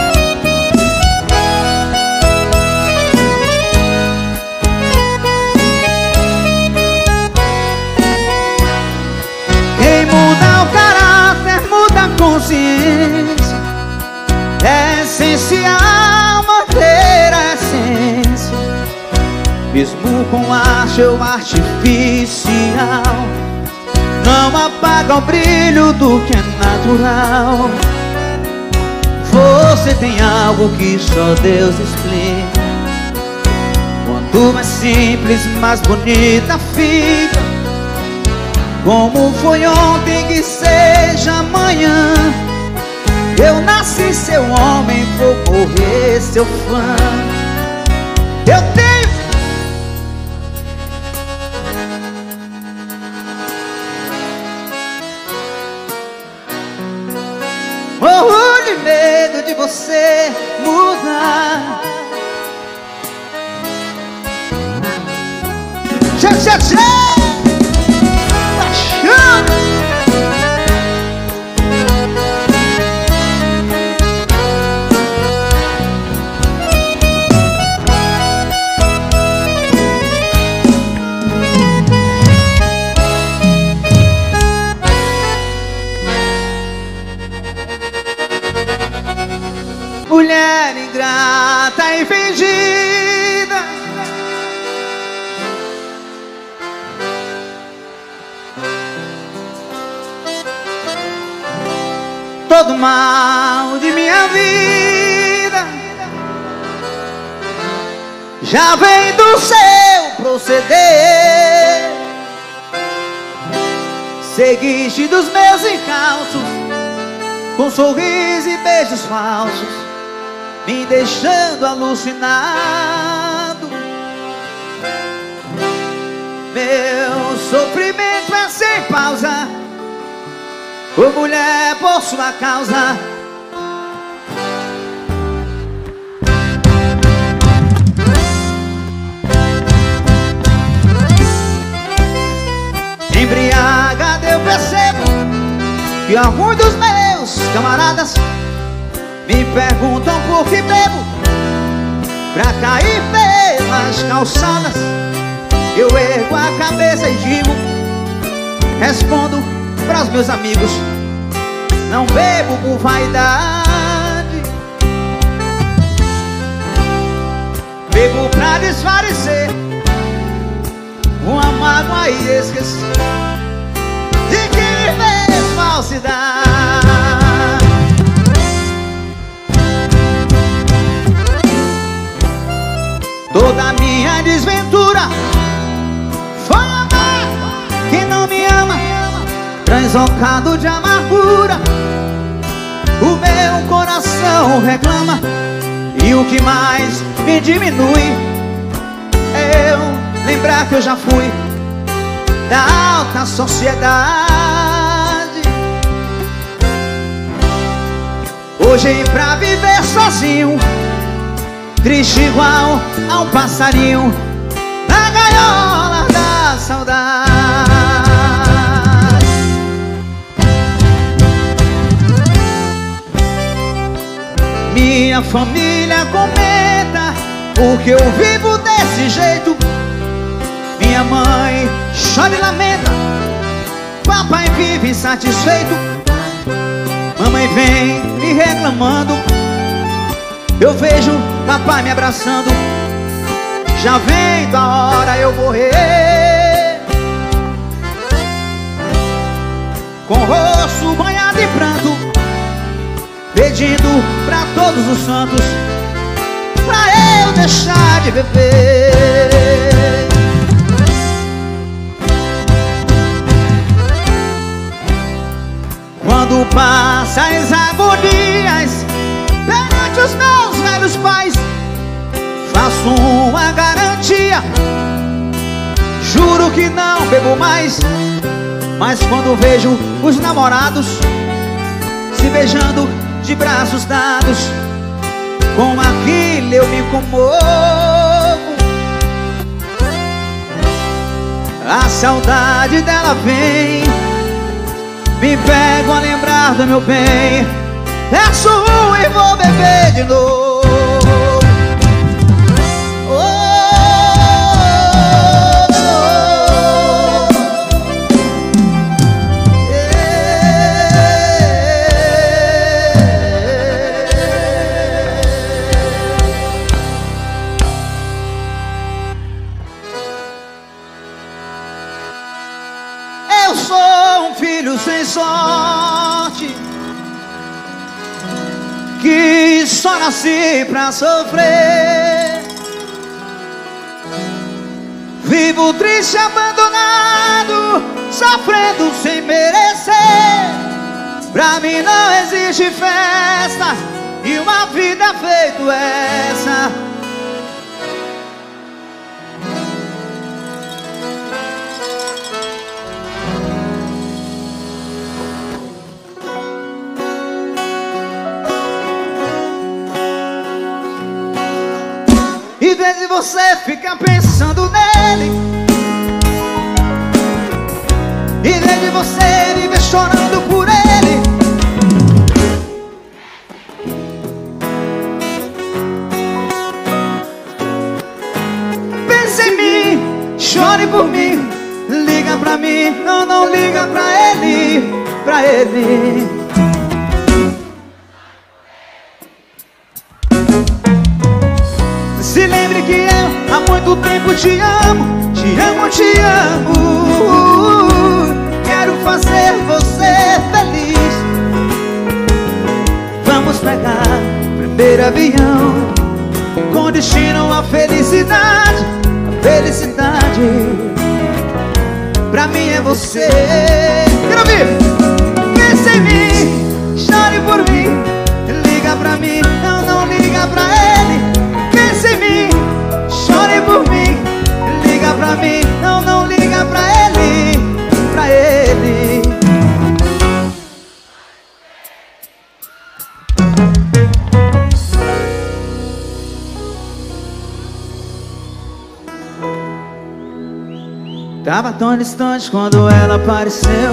Quem muda o caráter muda a consciência. É essencial manter a essência, mesmo com arte ou artificial. Não apaga o brilho do que é natural. Você tem algo que só Deus explica. Quanto mais simples, mais bonita fica. Como foi ontem, que seja amanhã. Eu nasci seu homem, vou morrer seu fã. Eu tenho morro de medo de você mudar. Tchê, tchê, tchê. Paixão. Mulher ingrata e fingida, todo mal de minha vida já vem do seu proceder. Seguiste dos meus encalços, com sorriso e beijos falsos, me deixando alucinado. Meu sofrimento é sem pausa, ô mulher, por sua causa. Embriagado eu percebo que alguns dos meus camaradas me perguntam por que bebo. pra cair pelas calçadas. Eu ergo a cabeça e digo, respondo pros meus amigos, não bebo por vaidade, bebo pra desfalecer uma mágoa e esquecer de que me fez falsidade. Toda a minha desventura foi amar quem não me ama, translocado de amargura. O meu coração reclama, e o que mais me diminui é eu lembrar que eu já fui da alta sociedade. Hoje pra viver sozinho, triste igual a um passarinho na gaiola da saudade. Minha família comenta porque eu vivo desse jeito. Minha mãe chora e lamenta, papai vive insatisfeito. Mamãe vem me reclamando, eu vejo papai me abraçando. Já vem da hora eu morrer, com o rosto banhado em pranto, pedindo pra todos os santos pra eu deixar de beber. Quando passa as agonias perante os meus velhos pais, faço uma garantia, juro que não bebo mais. Mas quando vejo os namorados se beijando de braços dados, com aquilo eu me comovo. A saudade dela vem, me pego a lembrar do meu bem. Desço e vou beber de novo. Oh, oh, yeah. Eu sou um filho sem sorte, que só nasci pra sofrer. Vivo triste, abandonado, sofrendo sem merecer. Pra mim não existe festa e uma vida feito essa. E desde você fica pensando nele, e desde você vive chorando por ele. Pense em mim, chore por mim, liga pra mim, não, não liga pra ele, pra ele. Se lembre que eu há muito tempo te amo, te amo, te amo. Quero fazer você feliz. Vamos pegar o primeiro avião com destino à felicidade. A felicidade pra mim é você. Quero ouvir. Pense em mim, chore por mim, liga pra mim, não, não liga pra ele. Pense em mim, chore por mim, liga pra mim, não, não liga pra ele, pra ele. Tava tão distante quando ela apareceu,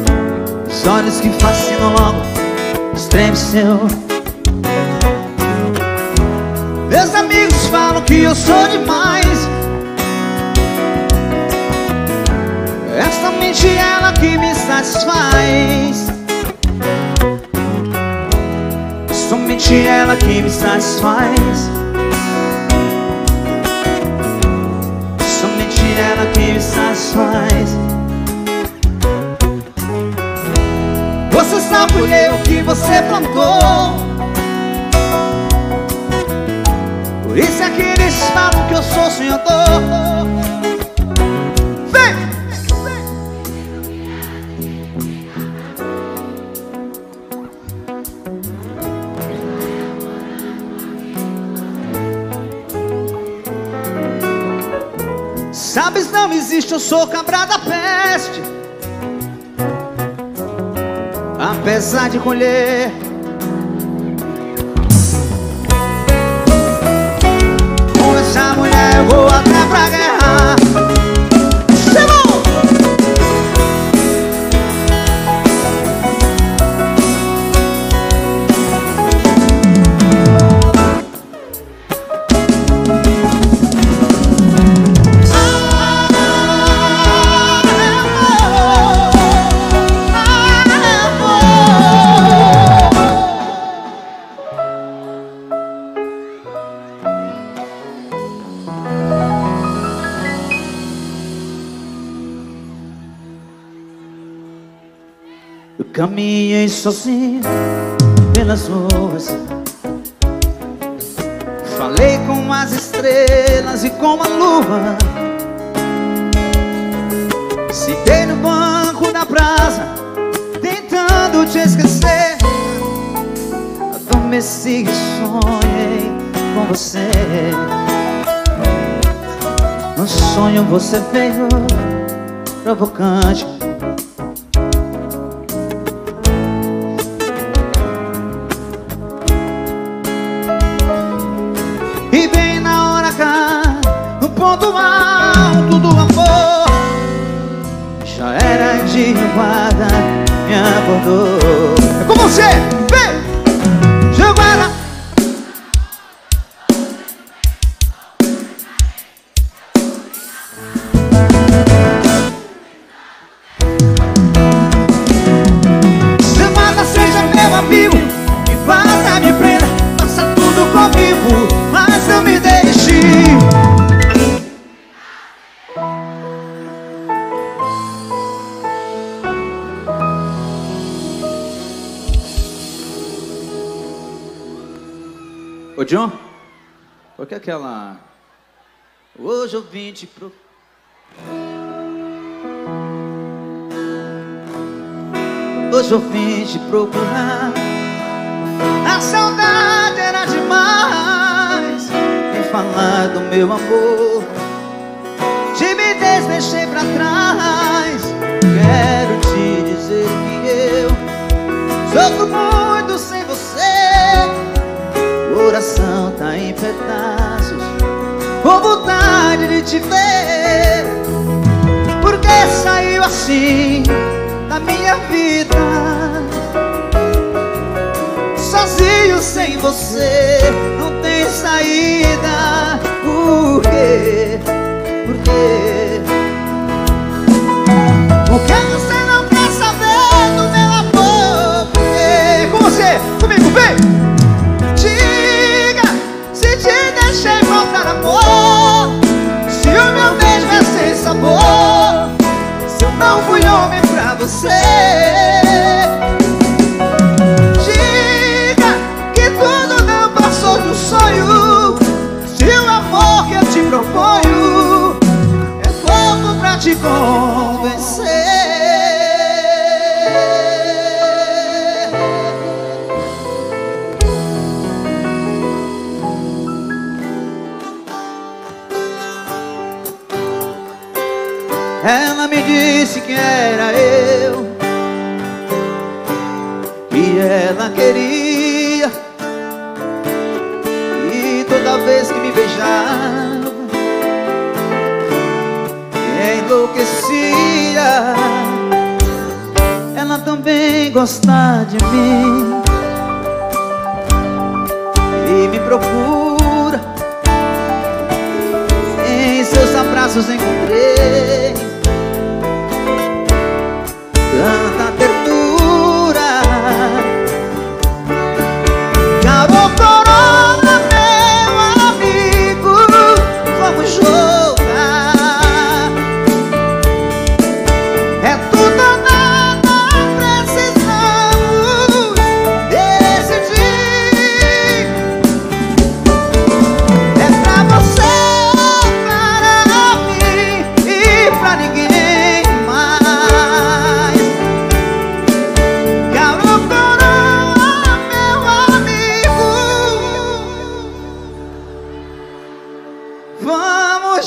os olhos que fascinam logo estremeceu. amigos falam que eu sou demais. É somente ela que me satisfaz. Somente ela que me satisfaz. Somente ela que me satisfaz. Você sabe colher o que você plantou. Por isso é que eles falam que eu sou sonhador. Vem! Sabes, não existe, eu sou cabra da peste. Apesar de colher com essa mulher eu vou até pra guerra. Chamou! Eu caminhei sozinho pelas ruas, falei com as estrelas e com a lua. Sentei no banco da praça, tentando te esquecer. Adormeci e sonhei com você. No sonho você veio provocante. E bem na hora cá, no ponto alto do amor, já era de guarda, me acordou. É com você, vem! De guarda. De guarda, seja meu amigo, me faça, me prenda, faça tudo comigo, mas não me deixe. Ô John, por que aquela... Hoje eu vim te pro... Hoje eu vim te procurar. A saudade era demais. Vim falar do meu amor. Timidez deixei pra trás. Quero te dizer que eu sofro muito sem você. O coração tá em pedaços, com vontade de te ver. Porque saiu assim da minha vida, sozinho sem você, não tem saída. Por quê? Por quê? Por que você não quer saber do meu amor? Por quê? Com você, comigo, vem! Diga se te deixei faltar amor, se o meu beijo é sem sabor, se eu não fui homem pra você. Proponho é pouco pra te convencer. Ela me disse que era eu, que ela queria, e toda vez que me beijava enlouquecia. Ela também gosta de mim e me procura braços encontrei tanta ternura. Caro Corona, meu amigo, vamos jogar. É tudo ou nada, precisamos decidir. É pra você, para mim e pra ninguém mais. Caro Corona, meu amigo, vamos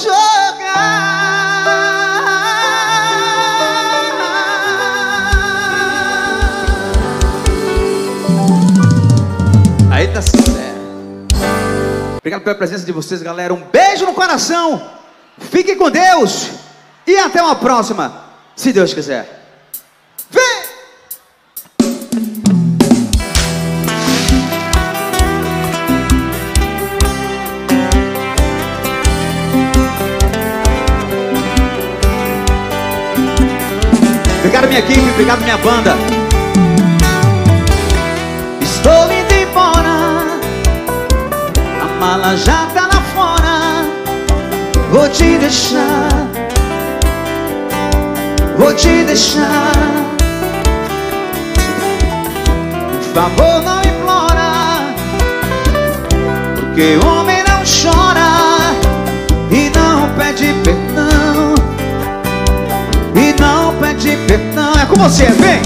jogar. Aí tá certo. Obrigado pela presença de vocês, galera. Um beijo no coração. Fiquem com Deus. E até uma próxima, se Deus quiser. Vem! Obrigado minha equipe, obrigado minha banda. Estou indo embora, a mala já tá lá fora. Vou te deixar, vou te deixar. Por favor, não implora, porque homem não chora e não pede perdão, e não pede perdão. É com você, vem!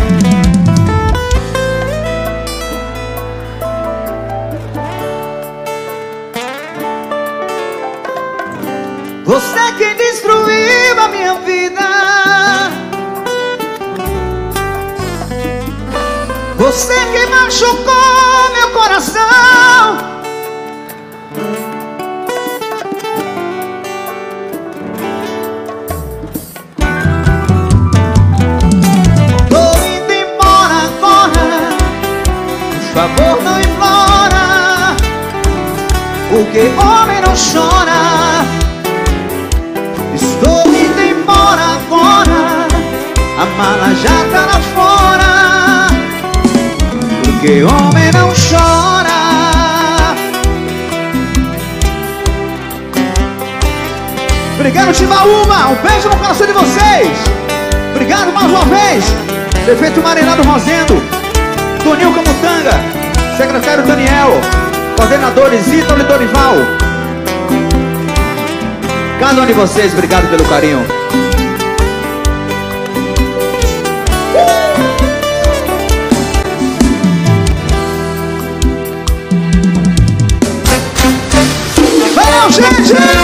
Você que destruiu a minha vida, você que machucou meu coração. Tô indo embora agora, por favor não implora, porque homem não chora. Estou indo embora agora, a mala já tá lá fora, porque homem não chora. Obrigado, Timbaúma, um beijo no coração de vocês. Obrigado mais uma vez, Prefeito Marinaldo Rosendo, Toninho Camutanga, Secretário Daniel, Coordenadores Ítalo e Dorival. Cada um de vocês, obrigado pelo carinho. Valeu, gente!